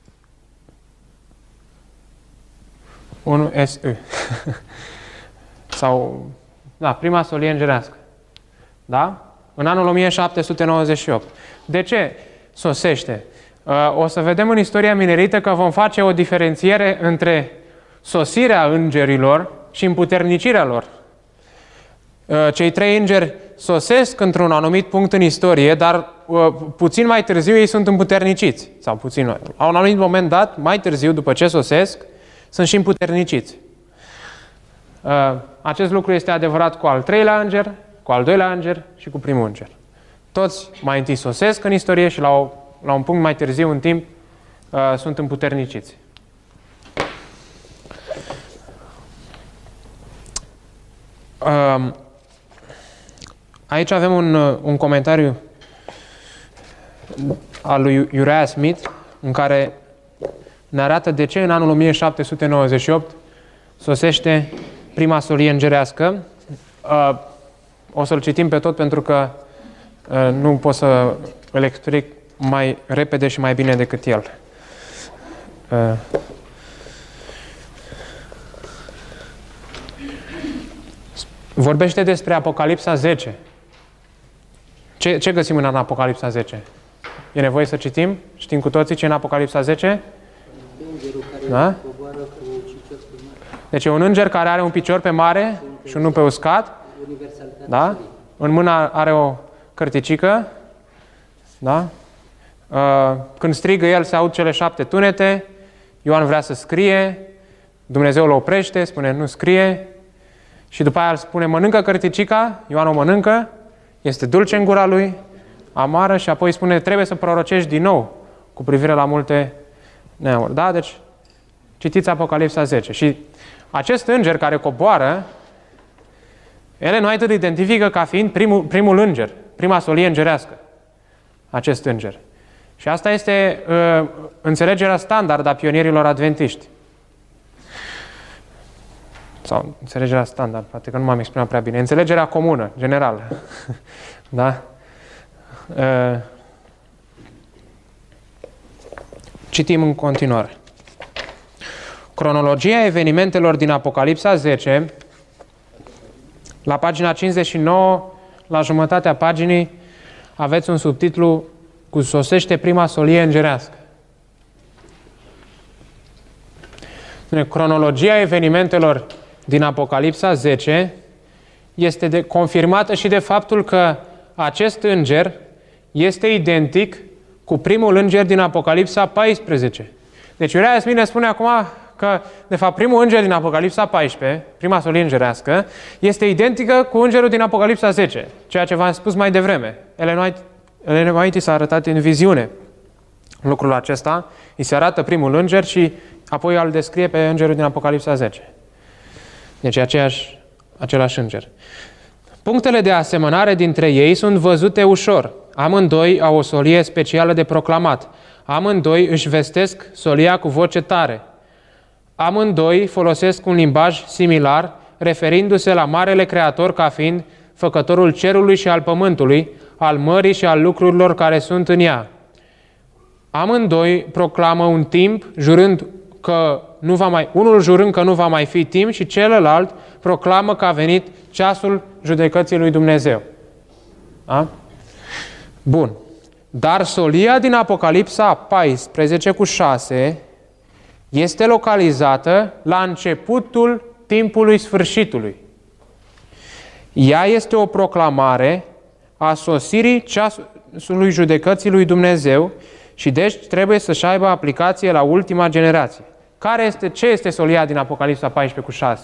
1 SU. Sau, da, prima solie îngerească. Da? În anul 1798. De ce sosește? O să vedem în istoria minerită că vom face o diferențiere între sosirea îngerilor și împuternicirea lor. Cei trei îngeri sosesc într-un anumit punct în istorie, dar puțin mai târziu ei sunt împuterniciți. Sau puțin, la un anumit moment dat, mai târziu, după ce sosesc, sunt și împuterniciți. Acest lucru este adevărat cu al treilea înger, cu al doilea înger și cu primul înger. Toți mai întâi sosesc în istorie și la un punct mai târziu în timp sunt împuterniciți. Aici avem un comentariu al lui Uriah Smith în care ne arată de ce în anul 1798 sosește prima solie îngerească. O să-l citim pe tot pentru că nu pot să îl explic mai repede și mai bine decât el. Vorbește despre Apocalipsa 10. Ce găsim în Apocalipsa 10? E nevoie să citim? Știm cu toții ce e în Apocalipsa 10? Da? Deci e un înger care are un picior pe mare și unul pe uscat. Da? în mână are o cărticică, da? Când strigă el, se aud cele 7 tunete, Ioan vrea să scrie, Dumnezeu îl oprește, spune nu scrie, și după aia îl spune mănâncă cărticica, Ioan o mănâncă, este dulce în gura lui, amară, și apoi spune trebuie să prorocești din nou cu privire la multe neamuri. Da? Deci citiți Apocalipsa 10. Și acest înger care coboară, Ellen White îl identifică ca fiind primul înger, prima solie îngerească, acest înger. Și asta este înțelegerea standard a pionierilor adventiști. Sau înțelegerea standard, poate că nu m-am exprimat prea bine. Înțelegerea comună, generală. Da? Citim în continuare. Cronologia evenimentelor din Apocalipsa 10, la pagina 59, la jumătatea paginii, aveți un subtitlu cu sosește prima solie îngerească. Cronologia evenimentelor din Apocalipsa 10 este confirmată și de faptul că acest înger este identic cu primul înger din Apocalipsa 14. Deci Iurea Iasmin ne spune acum că, de fapt, primul înger din Apocalipsa 14, prima solie îngerească, este identică cu îngerul din Apocalipsa 10, ceea ce v-am spus mai devreme. Ellen White s-a arătat în viziune lucrul acesta, îi se arată primul înger și apoi îl descrie pe îngerul din Apocalipsa 10. Deci același înger. Punctele de asemănare dintre ei sunt văzute ușor. Amândoi au o solie specială de proclamat. Amândoi își vestesc solia cu voce tare. Amândoi folosesc un limbaj similar, referindu-se la Marele Creator ca fiind făcătorul cerului și al pământului, al mării și al lucrurilor care sunt în ea. Amândoi proclamă un timp, unul jurând că nu va mai fi timp și celălalt proclamă că a venit ceasul judecății lui Dumnezeu. Da? Bun. Dar solia din Apocalipsa 14 cu 6 este localizată la începutul timpului sfârșitului. Ea este o proclamare a sosirii ceasului judecății lui Dumnezeu și deci trebuie să-și aibă aplicație la ultima generație. Ce este solia din Apocalipsa 14 cu 6?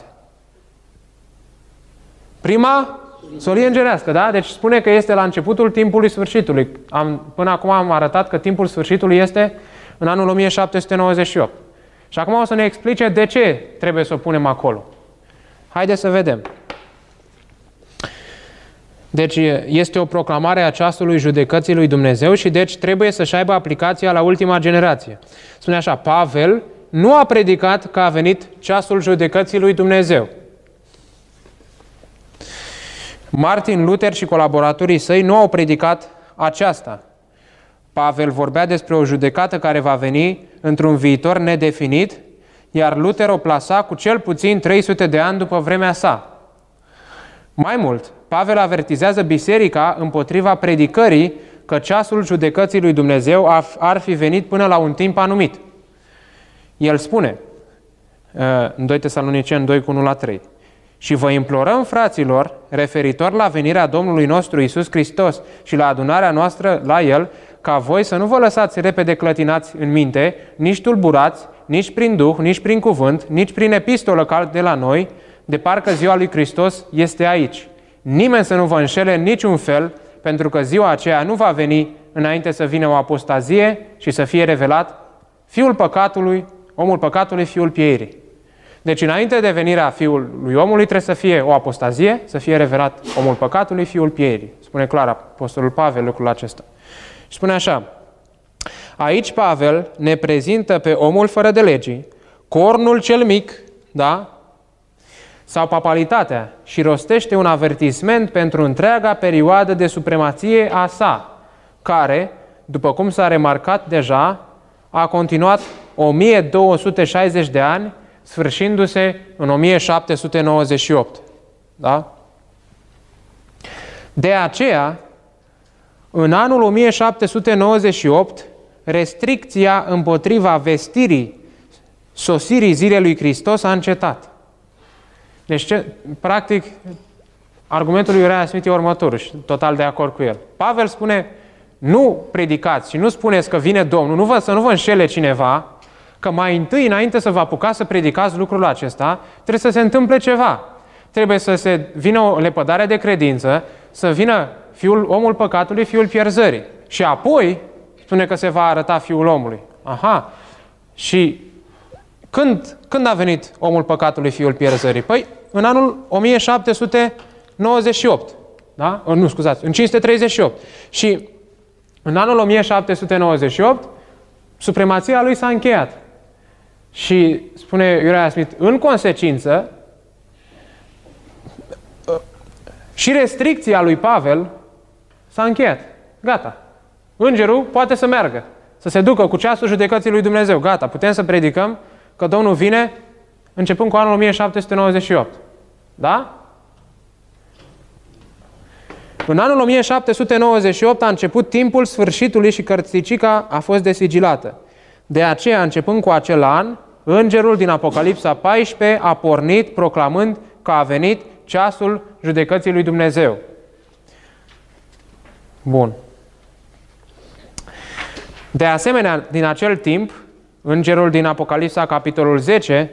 Prima solie îngerească, da? Deci spune că este la începutul timpului sfârșitului. Până acum am arătat că timpul sfârșitului este în anul 1798. Și acum o să ne explice de ce trebuie să o punem acolo. Haideți să vedem. Deci este o proclamare a ceasului judecății lui Dumnezeu și deci trebuie să-și aibă aplicația la ultima generație. Spune așa, Pavel nu a predicat că a venit ceasul judecății lui Dumnezeu. Martin Luther și colaboratorii săi nu au predicat aceasta. Pavel vorbea despre o judecată care va veni într-un viitor nedefinit, iar Luther o plasa cu cel puțin 300 de ani după vremea sa. Mai mult, Pavel avertizează biserica împotriva predicării că ceasul judecății lui Dumnezeu ar fi venit până la un timp anumit. El spune, în 2 Tesaloniceni 2 cu 1 la 3, și vă implorăm, fraților, referitor la venirea Domnului nostru Iisus Hristos și la adunarea noastră la El, ca voi să nu vă lăsați repede clătinați în minte, nici tulburați, nici prin Duh, nici prin cuvânt, nici prin epistolă cald de la noi, de parcă ziua lui Hristos este aici. Nimeni să nu vă înșele în niciun fel, pentru că ziua aceea nu va veni înainte să vină o apostazie și să fie revelat omul păcatului, fiul pieirii. Deci înainte de venirea fiului omului trebuie să fie o apostazie, să fie revelat omul păcatului, fiul pieirii. Spune clar apostolul Pavel lucrul acesta. Și spune așa, aici Pavel ne prezintă pe omul fără de legii, cornul cel mic, da? Sau papalitatea și rostește un avertisment pentru întreaga perioadă de supremație a sa, care, după cum s-a remarcat deja, a continuat 1260 de ani, sfârșindu-se în 1798. Da? De aceea, în anul 1798, restricția împotriva sosirii zilei lui Hristos a încetat. Deci, practic, argumentul lui Uriah Smith e următorul și total de acord cu el. Pavel spune, nu predicați și nu spuneți că vine Domnul, să nu vă înșele cineva, că mai întâi, înainte să vă apucați să predicați lucrul acesta, trebuie să se întâmple ceva. Trebuie să se vină o lepădare de credință, să vină omul păcatului, fiul pierzării. Și apoi spune că se va arăta Fiul omului. Aha. Și când a venit omul păcatului, fiul pierzării? Păi în anul 1798. Da? Nu, scuzați, în 538. Și în anul 1798, supremația lui s-a încheiat. Și spune Uriah Smith, în consecință, și restricția lui Pavel s-a încheiat. Gata. Îngerul poate să meargă, să se ducă cu ceasul judecății lui Dumnezeu. Gata, putem să predicăm că Domnul vine începând cu anul 1798. Da? În anul 1798 a început timpul sfârșitului și cărțicica a fost desigilată. De aceea, începând cu acel an, îngerul din Apocalipsa 14 a pornit proclamând că a venit ceasul judecății lui Dumnezeu. Bun. De asemenea, din acel timp, îngerul din Apocalipsa, capitolul 10,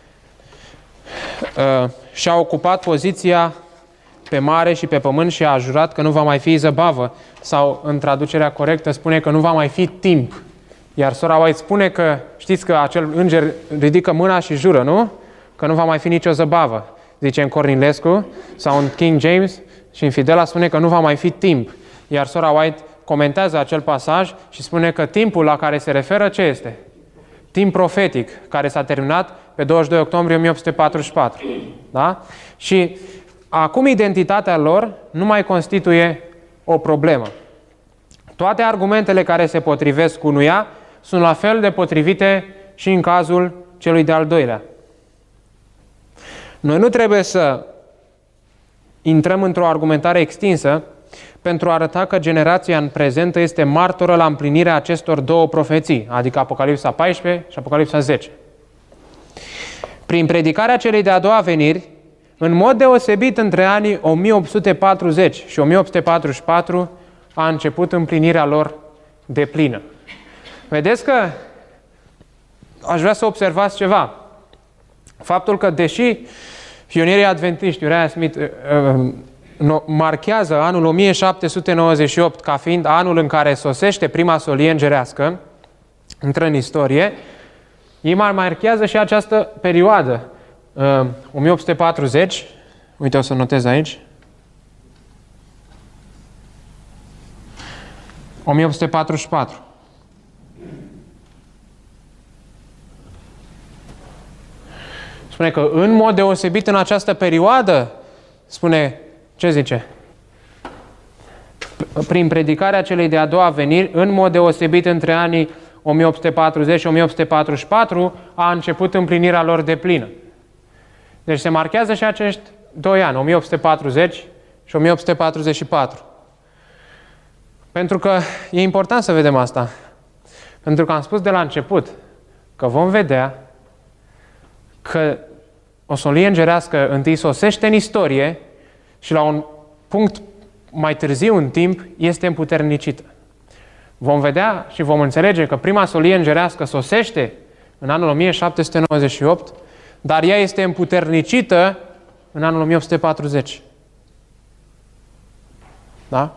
și-a ocupat poziția pe mare și pe pământ și a jurat că nu va mai fi zăbavă. Sau, în traducerea corectă, spune că nu va mai fi timp. Iar sora White spune că, știți că acel înger ridică mâna și jură, nu? Că nu va mai fi nicio zăbavă. Zice în Cornilescu sau în King James și în Fidela spune că nu va mai fi timp. Iar sora White comentează acel pasaj și spune că timpul la care se referă ce este? Timp profetic, care s-a terminat pe 22 octombrie 1844. Da? Și acum identitatea lor nu mai constituie o problemă. Toate argumentele care se potrivesc unuia sunt la fel de potrivite și în cazul celui de-al doilea. Noi nu trebuie să intrăm într-o argumentare extinsă pentru a arăta că generația în prezentă este martoră la împlinirea acestor două profeții, adică Apocalipsa 14 și Apocalipsa 10. Prin predicarea celei de-a doua veniri, în mod deosebit între anii 1840 și 1844, a început împlinirea lor deplină. Vedeți că aș vrea să observați ceva. Faptul că, deși pionierii adventiști, Uriah Smith, marchează anul 1798 ca fiind anul în care sosește prima solie îngerească, intră în istorie, ei marchează și această perioadă, 1840, uite, o să notez aici, 1844. Spune că în mod deosebit în această perioadă, spune, ce zice? Prin predicarea celei de-a doua veniri, în mod deosebit între anii 1840 și 1844, a început împlinirea lor deplină. Deci se marchează și acești 2 ani, 1840 și 1844. Pentru că e important să vedem asta. Pentru că am spus de la început că vom vedea că o solie îngerească întâi sosește în istorie și la un punct mai târziu în timp este împuternicită. Vom vedea și vom înțelege că prima solie îngerească sosește în anul 1798, dar ea este împuternicită în anul 1840. Da?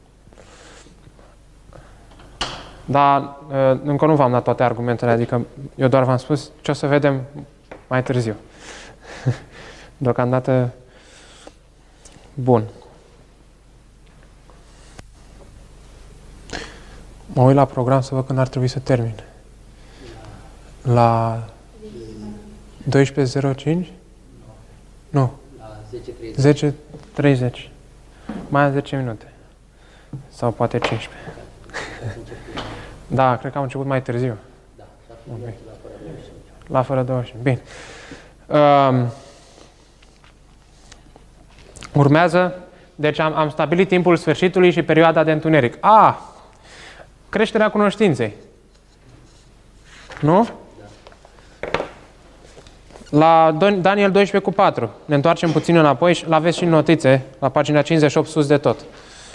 Dar încă nu v-am dat toate argumentele, adică eu doar v-am spus ce o să vedem mai târziu. Deocamdată, bun. Mă uit la program să văd când ar trebui să termin. La 12:05? Nu. La 10:30. Mai am 10 minute. Sau poate 15. Da, cred că am început mai târziu. Da, okay. La fără 25. Bine. Urmează, deci am stabilit timpul sfârșitului și perioada de întuneric. Creșterea cunoștinței. Nu? La Daniel 12:4. Ne întoarcem puțin înapoi și l-aveți și în notițe, la pagina 58, sus de tot.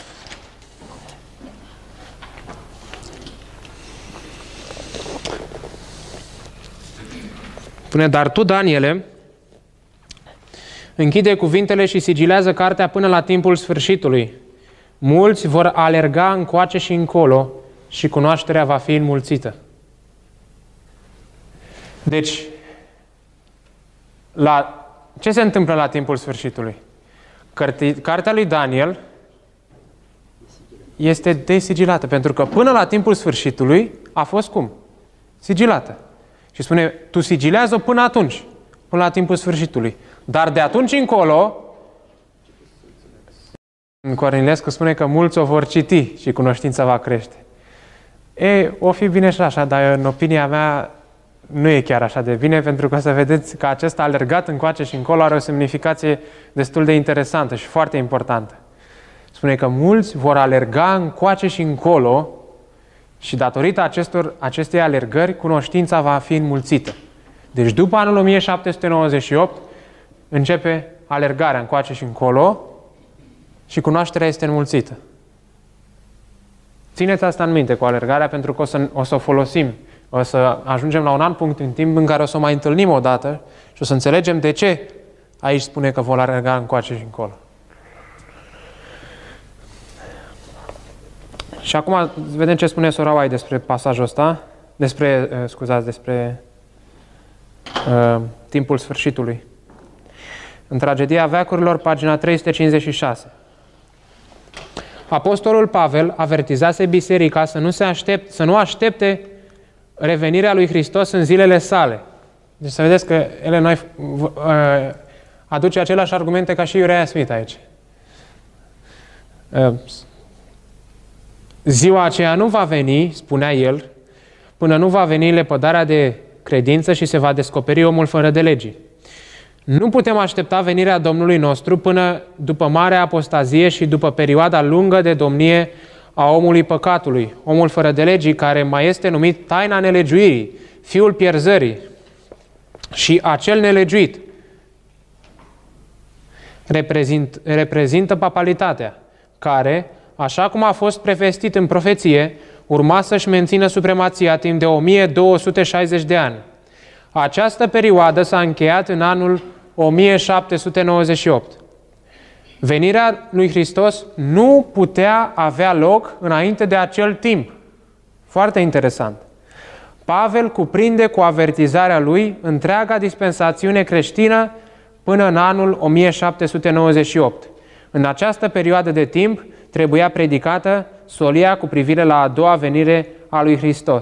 Spune, dar tu, Daniele, închide cuvintele și sigilează cartea până la timpul sfârșitului. Mulți vor alerga încoace și încolo și cunoașterea va fi înmulțită. Deci, ce se întâmplă la timpul sfârșitului? Cartea lui Daniel este desigilată, pentru că până la timpul sfârșitului a fost cum? Sigilată. Și spune, tu sigilează până atunci, până la timpul sfârșitului. Dar de atunci încolo, în Cornilescu spune că mulți o vor citi și cunoștința va crește. O fi bine și așa, dar în opinia mea nu e chiar așa de bine, pentru că o să vedeți că acesta alergat încoace și încolo are o semnificație destul de interesantă și foarte importantă. Spune că mulți vor alerga încoace și încolo și datorită acestei alergări, cunoștința va fi înmulțită. Deci după anul 1798 începe alergarea încoace și încolo și cunoașterea este înmulțită. Țineți asta în minte cu alergarea, pentru că o să o folosim. O să ajungem la un alt punct în timp în care o să o mai întâlnim o dată și o să înțelegem de ce aici spune că vor alerga încoace și încolo. Și acum vedem ce spune sora White despre pasajul ăsta, despre timpul sfârșitului. În Tragedia veacurilor, pagina 356. Apostolul Pavel avertizase biserica să nu aștepte revenirea lui Hristos în zilele sale. Deci să vedeți că Ellen aduce aceleași argumente ca și Uriah Smith aici. Ziua aceea nu va veni, spunea el, până nu va veni lepădarea de credință și se va descoperi omul fără de legii. Nu putem aștepta venirea Domnului nostru până după marea apostazie și după perioada lungă de domnie a omului păcatului, omul fără de legii, care mai este numit taina nelegiuirii, fiul pierzării. Și acel nelegiuit reprezintă papalitatea, care, așa cum a fost prevestit în profeție, urma să-și mențină supremația timp de 1260 de ani. Această perioadă s-a încheiat în anul 1798. Venirea lui Hristos nu putea avea loc înainte de acel timp. Foarte interesant. Pavel cuprinde cu avertizarea lui întreaga dispensațiune creștină până în anul 1798. În această perioadă de timp trebuia predicată solia cu privire la a doua venire a lui Hristos.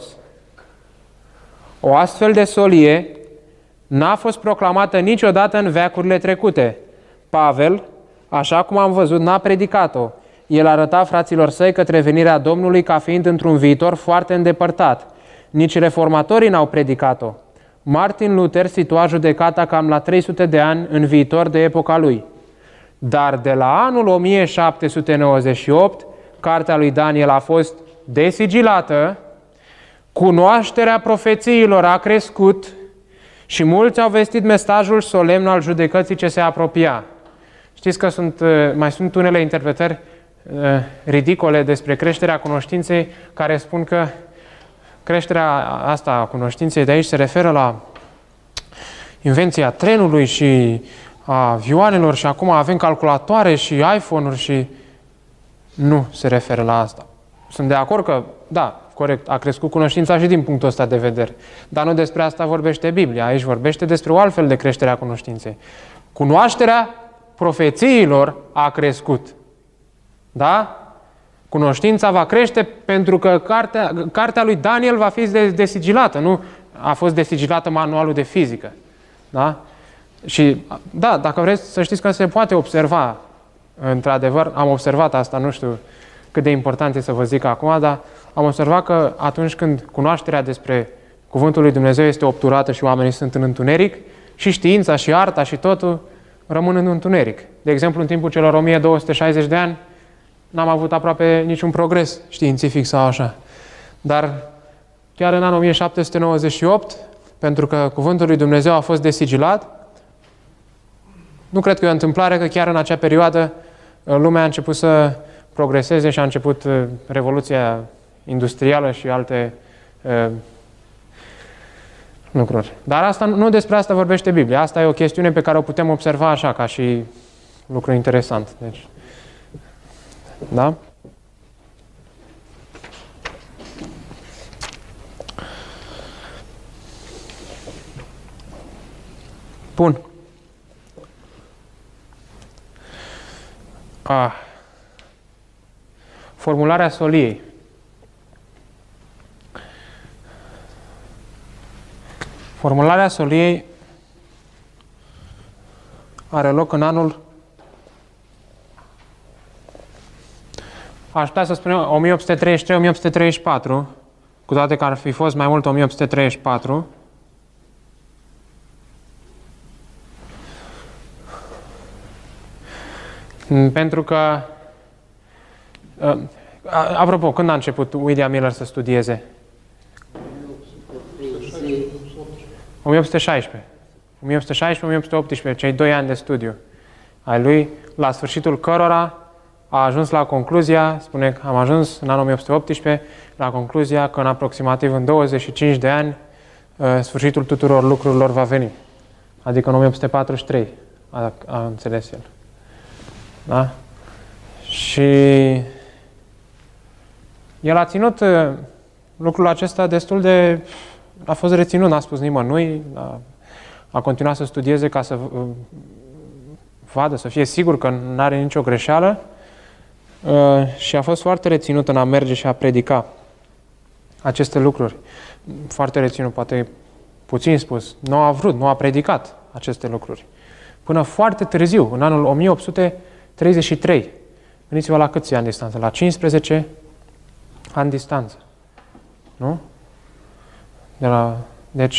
O astfel de solie n-a fost proclamată niciodată în veacurile trecute. Pavel, așa cum am văzut, n-a predicat-o. El arăta fraților săi către venirea Domnului ca fiind într-un viitor foarte îndepărtat. Nici reformatorii n-au predicat-o. Martin Luther situa judecata cam la 300 de ani în viitor de epoca lui. Dar de la anul 1798, cartea lui Daniel a fost desigilată, cunoașterea profețiilor a crescut și mulți au vestit mesajul solemn al judecății ce se apropia. Știți că mai sunt unele interpretări ridicole despre creșterea cunoștinței care spun că creșterea asta a cunoștinței de aici se referă la invenția trenului și a avioanelor și acum avem calculatoare și iPhone-uri și nu se referă la asta. Sunt de acord că, da, corect, a crescut cunoștința și din punctul ăsta de vedere. Dar nu despre asta vorbește Biblia. Aici vorbește despre o altfel de creștere a cunoștinței. Cunoașterea profețiilor a crescut. Da? Cunoștința va crește pentru că cartea lui Daniel va fi desigilată. Nu a fost desigilată manualul de fizică. Da? Și, da, dacă vreți să știți că se poate observa, într-adevăr, am observat asta, nu știu cât de important e să vă zic acum, dar am observat că atunci când cunoașterea despre Cuvântul lui Dumnezeu este obturată și oamenii sunt în întuneric, și știința și arta și totul rămân în întuneric. De exemplu, în timpul celor 1260 de ani, n-am avut aproape niciun progres științific sau așa. Dar chiar în anul 1798, pentru că cuvântul lui Dumnezeu a fost desigilat. Nu cred că e o întâmplare că chiar în acea perioadă lumea a început să progreseze și a început revoluția industrială și alte lucruri. Dar asta, nu despre asta vorbește Biblia. Asta e o chestiune pe care o putem observa așa, ca și lucru interesant. Deci, da? Bun. Formularea soliei. Formularea soliei are loc în anul, aș putea să spunem 1833-1834, cu toate că ar fi fost mai mult 1834. Pentru că, apropo, când a început William Miller să studieze? 1816. 1816-1818, cei 2 ani de studiu ai lui, la sfârșitul cărora a ajuns la concluzia, spune că am ajuns în anul 1818, la concluzia că în aproximativ în 25 de ani sfârșitul tuturor lucrurilor va veni. Adică în 1843 a înțeles el. Da? Și el a ținut lucrul acesta destul de... a fost reținut, n-a spus nimănui, a continuat să studieze ca să vadă, să fie sigur că nu are nicio greșeală și a fost foarte reținut în a merge și a predica aceste lucruri. Foarte reținut, poate puțin spus. Nu a vrut, nu a predicat aceste lucruri. Până foarte târziu, în anul 1833. Gândiți-vă la câți ani distanță? La 15 ani distanță. Nu? Deci,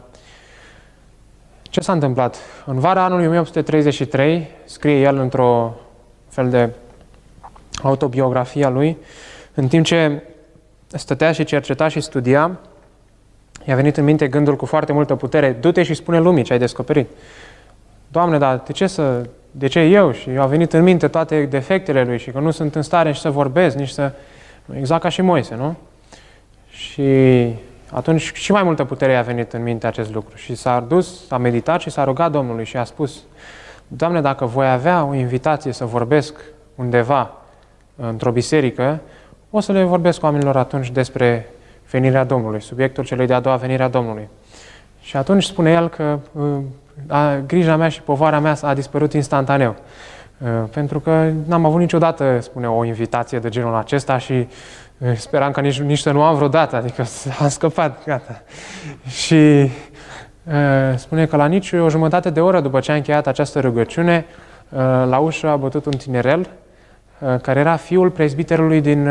ce s-a întâmplat? În vara anului 1833, scrie el într-o fel de autobiografie a lui, în timp ce stătea și cerceta și studia, i-a venit în minte gândul cu foarte multă putere: du-te și spune lumii ce ai descoperit. Doamne, dar de ce eu? Și i-au venit în minte toate defectele lui și că nu sunt în stare nici să vorbesc, nici să... Exact ca și Moise, nu? Și atunci și mai multă putere i-a venit în minte acest lucru. Și s-a dus, a meditat și s-a rugat Domnului și a spus: Doamne, dacă voi avea o invitație să vorbesc undeva într-o biserică, o să le vorbesc oamenilor atunci despre venirea Domnului, subiectul celei de-a doua venire a Domnului. Și atunci spune el că grija mea și povara mea a dispărut instantaneu. Pentru că n-am avut niciodată, spune, o invitație de genul acesta și speram că nici să nu am vreodată, adică am scăpat, gata. Și spune că la nici o jumătate de oră după ce a încheiat această rugăciune, la ușă a bătut un tinerel care era fiul prezbiterului din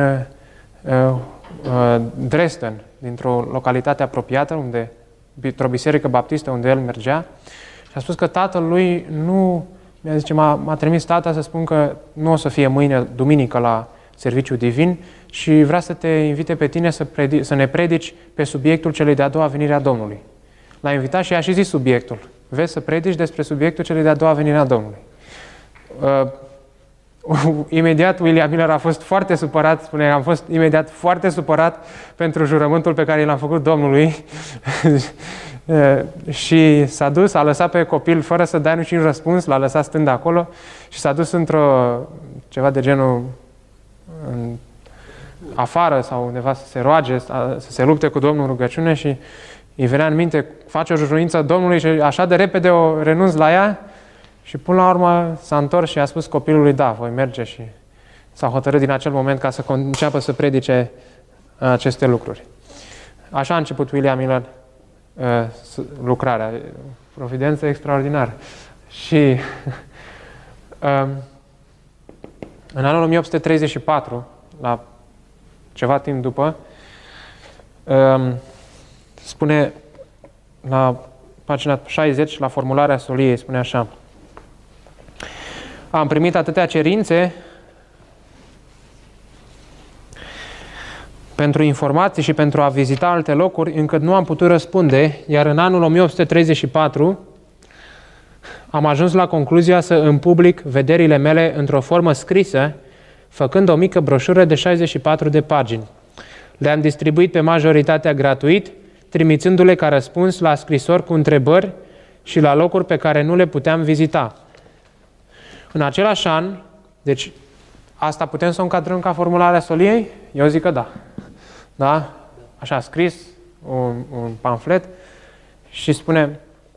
Dresden, dintr-o localitate apropiată, într-o biserică baptistă unde el mergea, și a spus că tatăl lui m-a trimis tata să spun că nu o să fie mâine, duminică, la serviciu divin și vrea să te invite pe tine să ne predici pe subiectul celei de-a doua venire a Domnului. L-a invitat și a și zis subiectul. Vezi să predici despre subiectul celei de-a doua venire a Domnului. Imediat William Miller a fost foarte supărat, spune, am fost imediat foarte supărat pentru jurământul pe care l-am făcut Domnului și s-a dus, a lăsat pe copil fără să dea niciun răspuns, l-a lăsat stând acolo și s-a dus ceva de genul afară sau undeva să se roage, să se lupte cu Domnul în rugăciune și îi venea în minte, face o juruință Domnului și așa de repede o renunț la ea. Și până la urmă s-a întors și a spus copilului: da, voi merge, și s-a hotărât din acel moment ca să înceapă să predice aceste lucruri. Așa a început William Miller lucrarea. Providență extraordinară. Și în anul 1834, la ceva timp după, spune la pagina 60, la formularea soliei, spune așa: am primit atâtea cerințe pentru informații și pentru a vizita alte locuri, încât nu am putut răspunde, iar în anul 1834 am ajuns la concluzia să îmi public vederile mele într-o formă scrisă, făcând o mică broșură de 64 de pagini. Le-am distribuit pe majoritatea gratuit, trimițându-le ca răspuns la scrisori cu întrebări și la locuri pe care nu le puteam vizita. În același an, deci asta putem să o încadrăm ca formularea soliei? Eu zic că da. Da? Așa, scris un pamflet și spune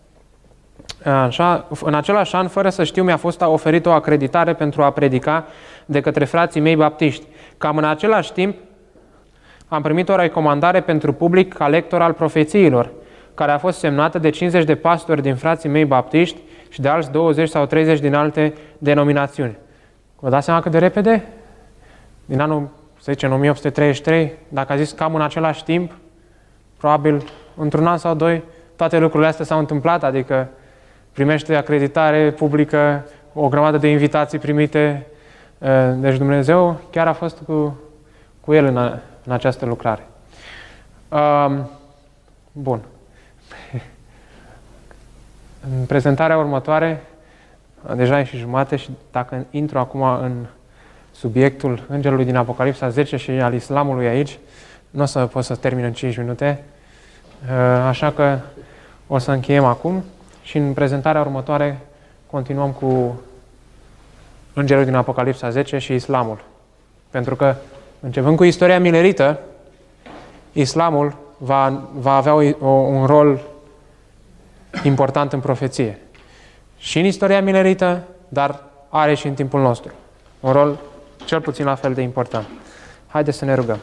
așa, în același an, fără să știu, mi-a fost oferită o acreditare pentru a predica de către frații mei baptiști. Cam în același timp am primit o recomandare pentru public ca lector al profețiilor, care a fost semnată de 50 de pastori din frații mei baptiști și de alți 20 sau 30 din alte denominațiuni. Vă dați seama cât de repede? Din anul, să zicem, 1833, dacă a zis cam în același timp, probabil într-un an sau doi, toate lucrurile astea s-au întâmplat, adică primește acreditare publică, o grămadă de invitații primite. Deci Dumnezeu chiar a fost cu el în această lucrare. Bun. În prezentarea următoare, deja e și jumate și dacă intru acum în subiectul Îngerului din Apocalipsa 10 și al Islamului aici, nu o să pot să termin în 5 minute, așa că o să încheiem acum și în prezentarea următoare continuăm cu Îngerul din Apocalipsa 10 și Islamul. Pentru că, începând cu istoria milerită, Islamul va avea un rol important în profeție. Și în istoria milerită, dar are și în timpul nostru. Un rol cel puțin la fel de important. Haideți să ne rugăm.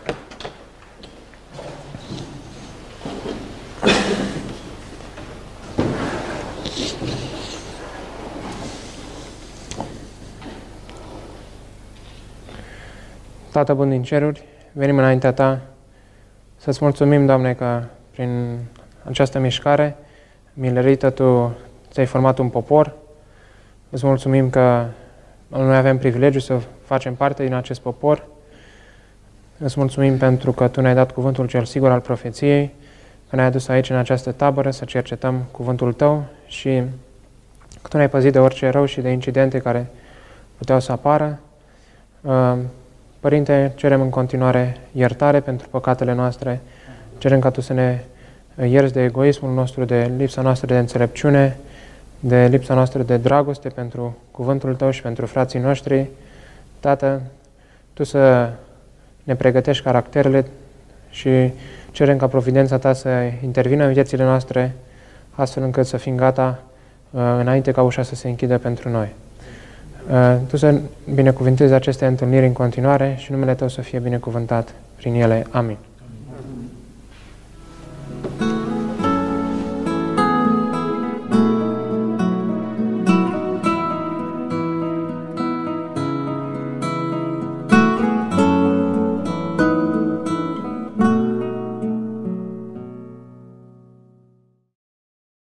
Tată bun din ceruri, venim înaintea Ta să-ți mulțumim, Doamne, că prin această mișcare milerită Tu ți-ai format un popor. Îți mulțumim că noi avem privilegiul să facem parte din acest popor. Îți mulțumim pentru că Tu ne-ai dat cuvântul cel sigur al profeției, că ne-ai adus aici în această tabără să cercetăm cuvântul Tău și că Tu ne-ai păzit de orice rău și de incidente care puteau să apară. Părinte, cerem în continuare iertare pentru păcatele noastre, cerem ca Tu să ne ierți de egoismul nostru, de lipsa noastră de înțelepciune, de lipsa noastră de dragoste pentru cuvântul Tău și pentru frații noștri. Tată, Tu să ne pregătești caracterele și cerem ca providența Ta să intervină în viețile noastre, astfel încât să fim gata înainte ca ușa să se închidă pentru noi. Tu să binecuvântezi aceste întâlniri în continuare și numele Tău să fie binecuvântat prin ele. Amin.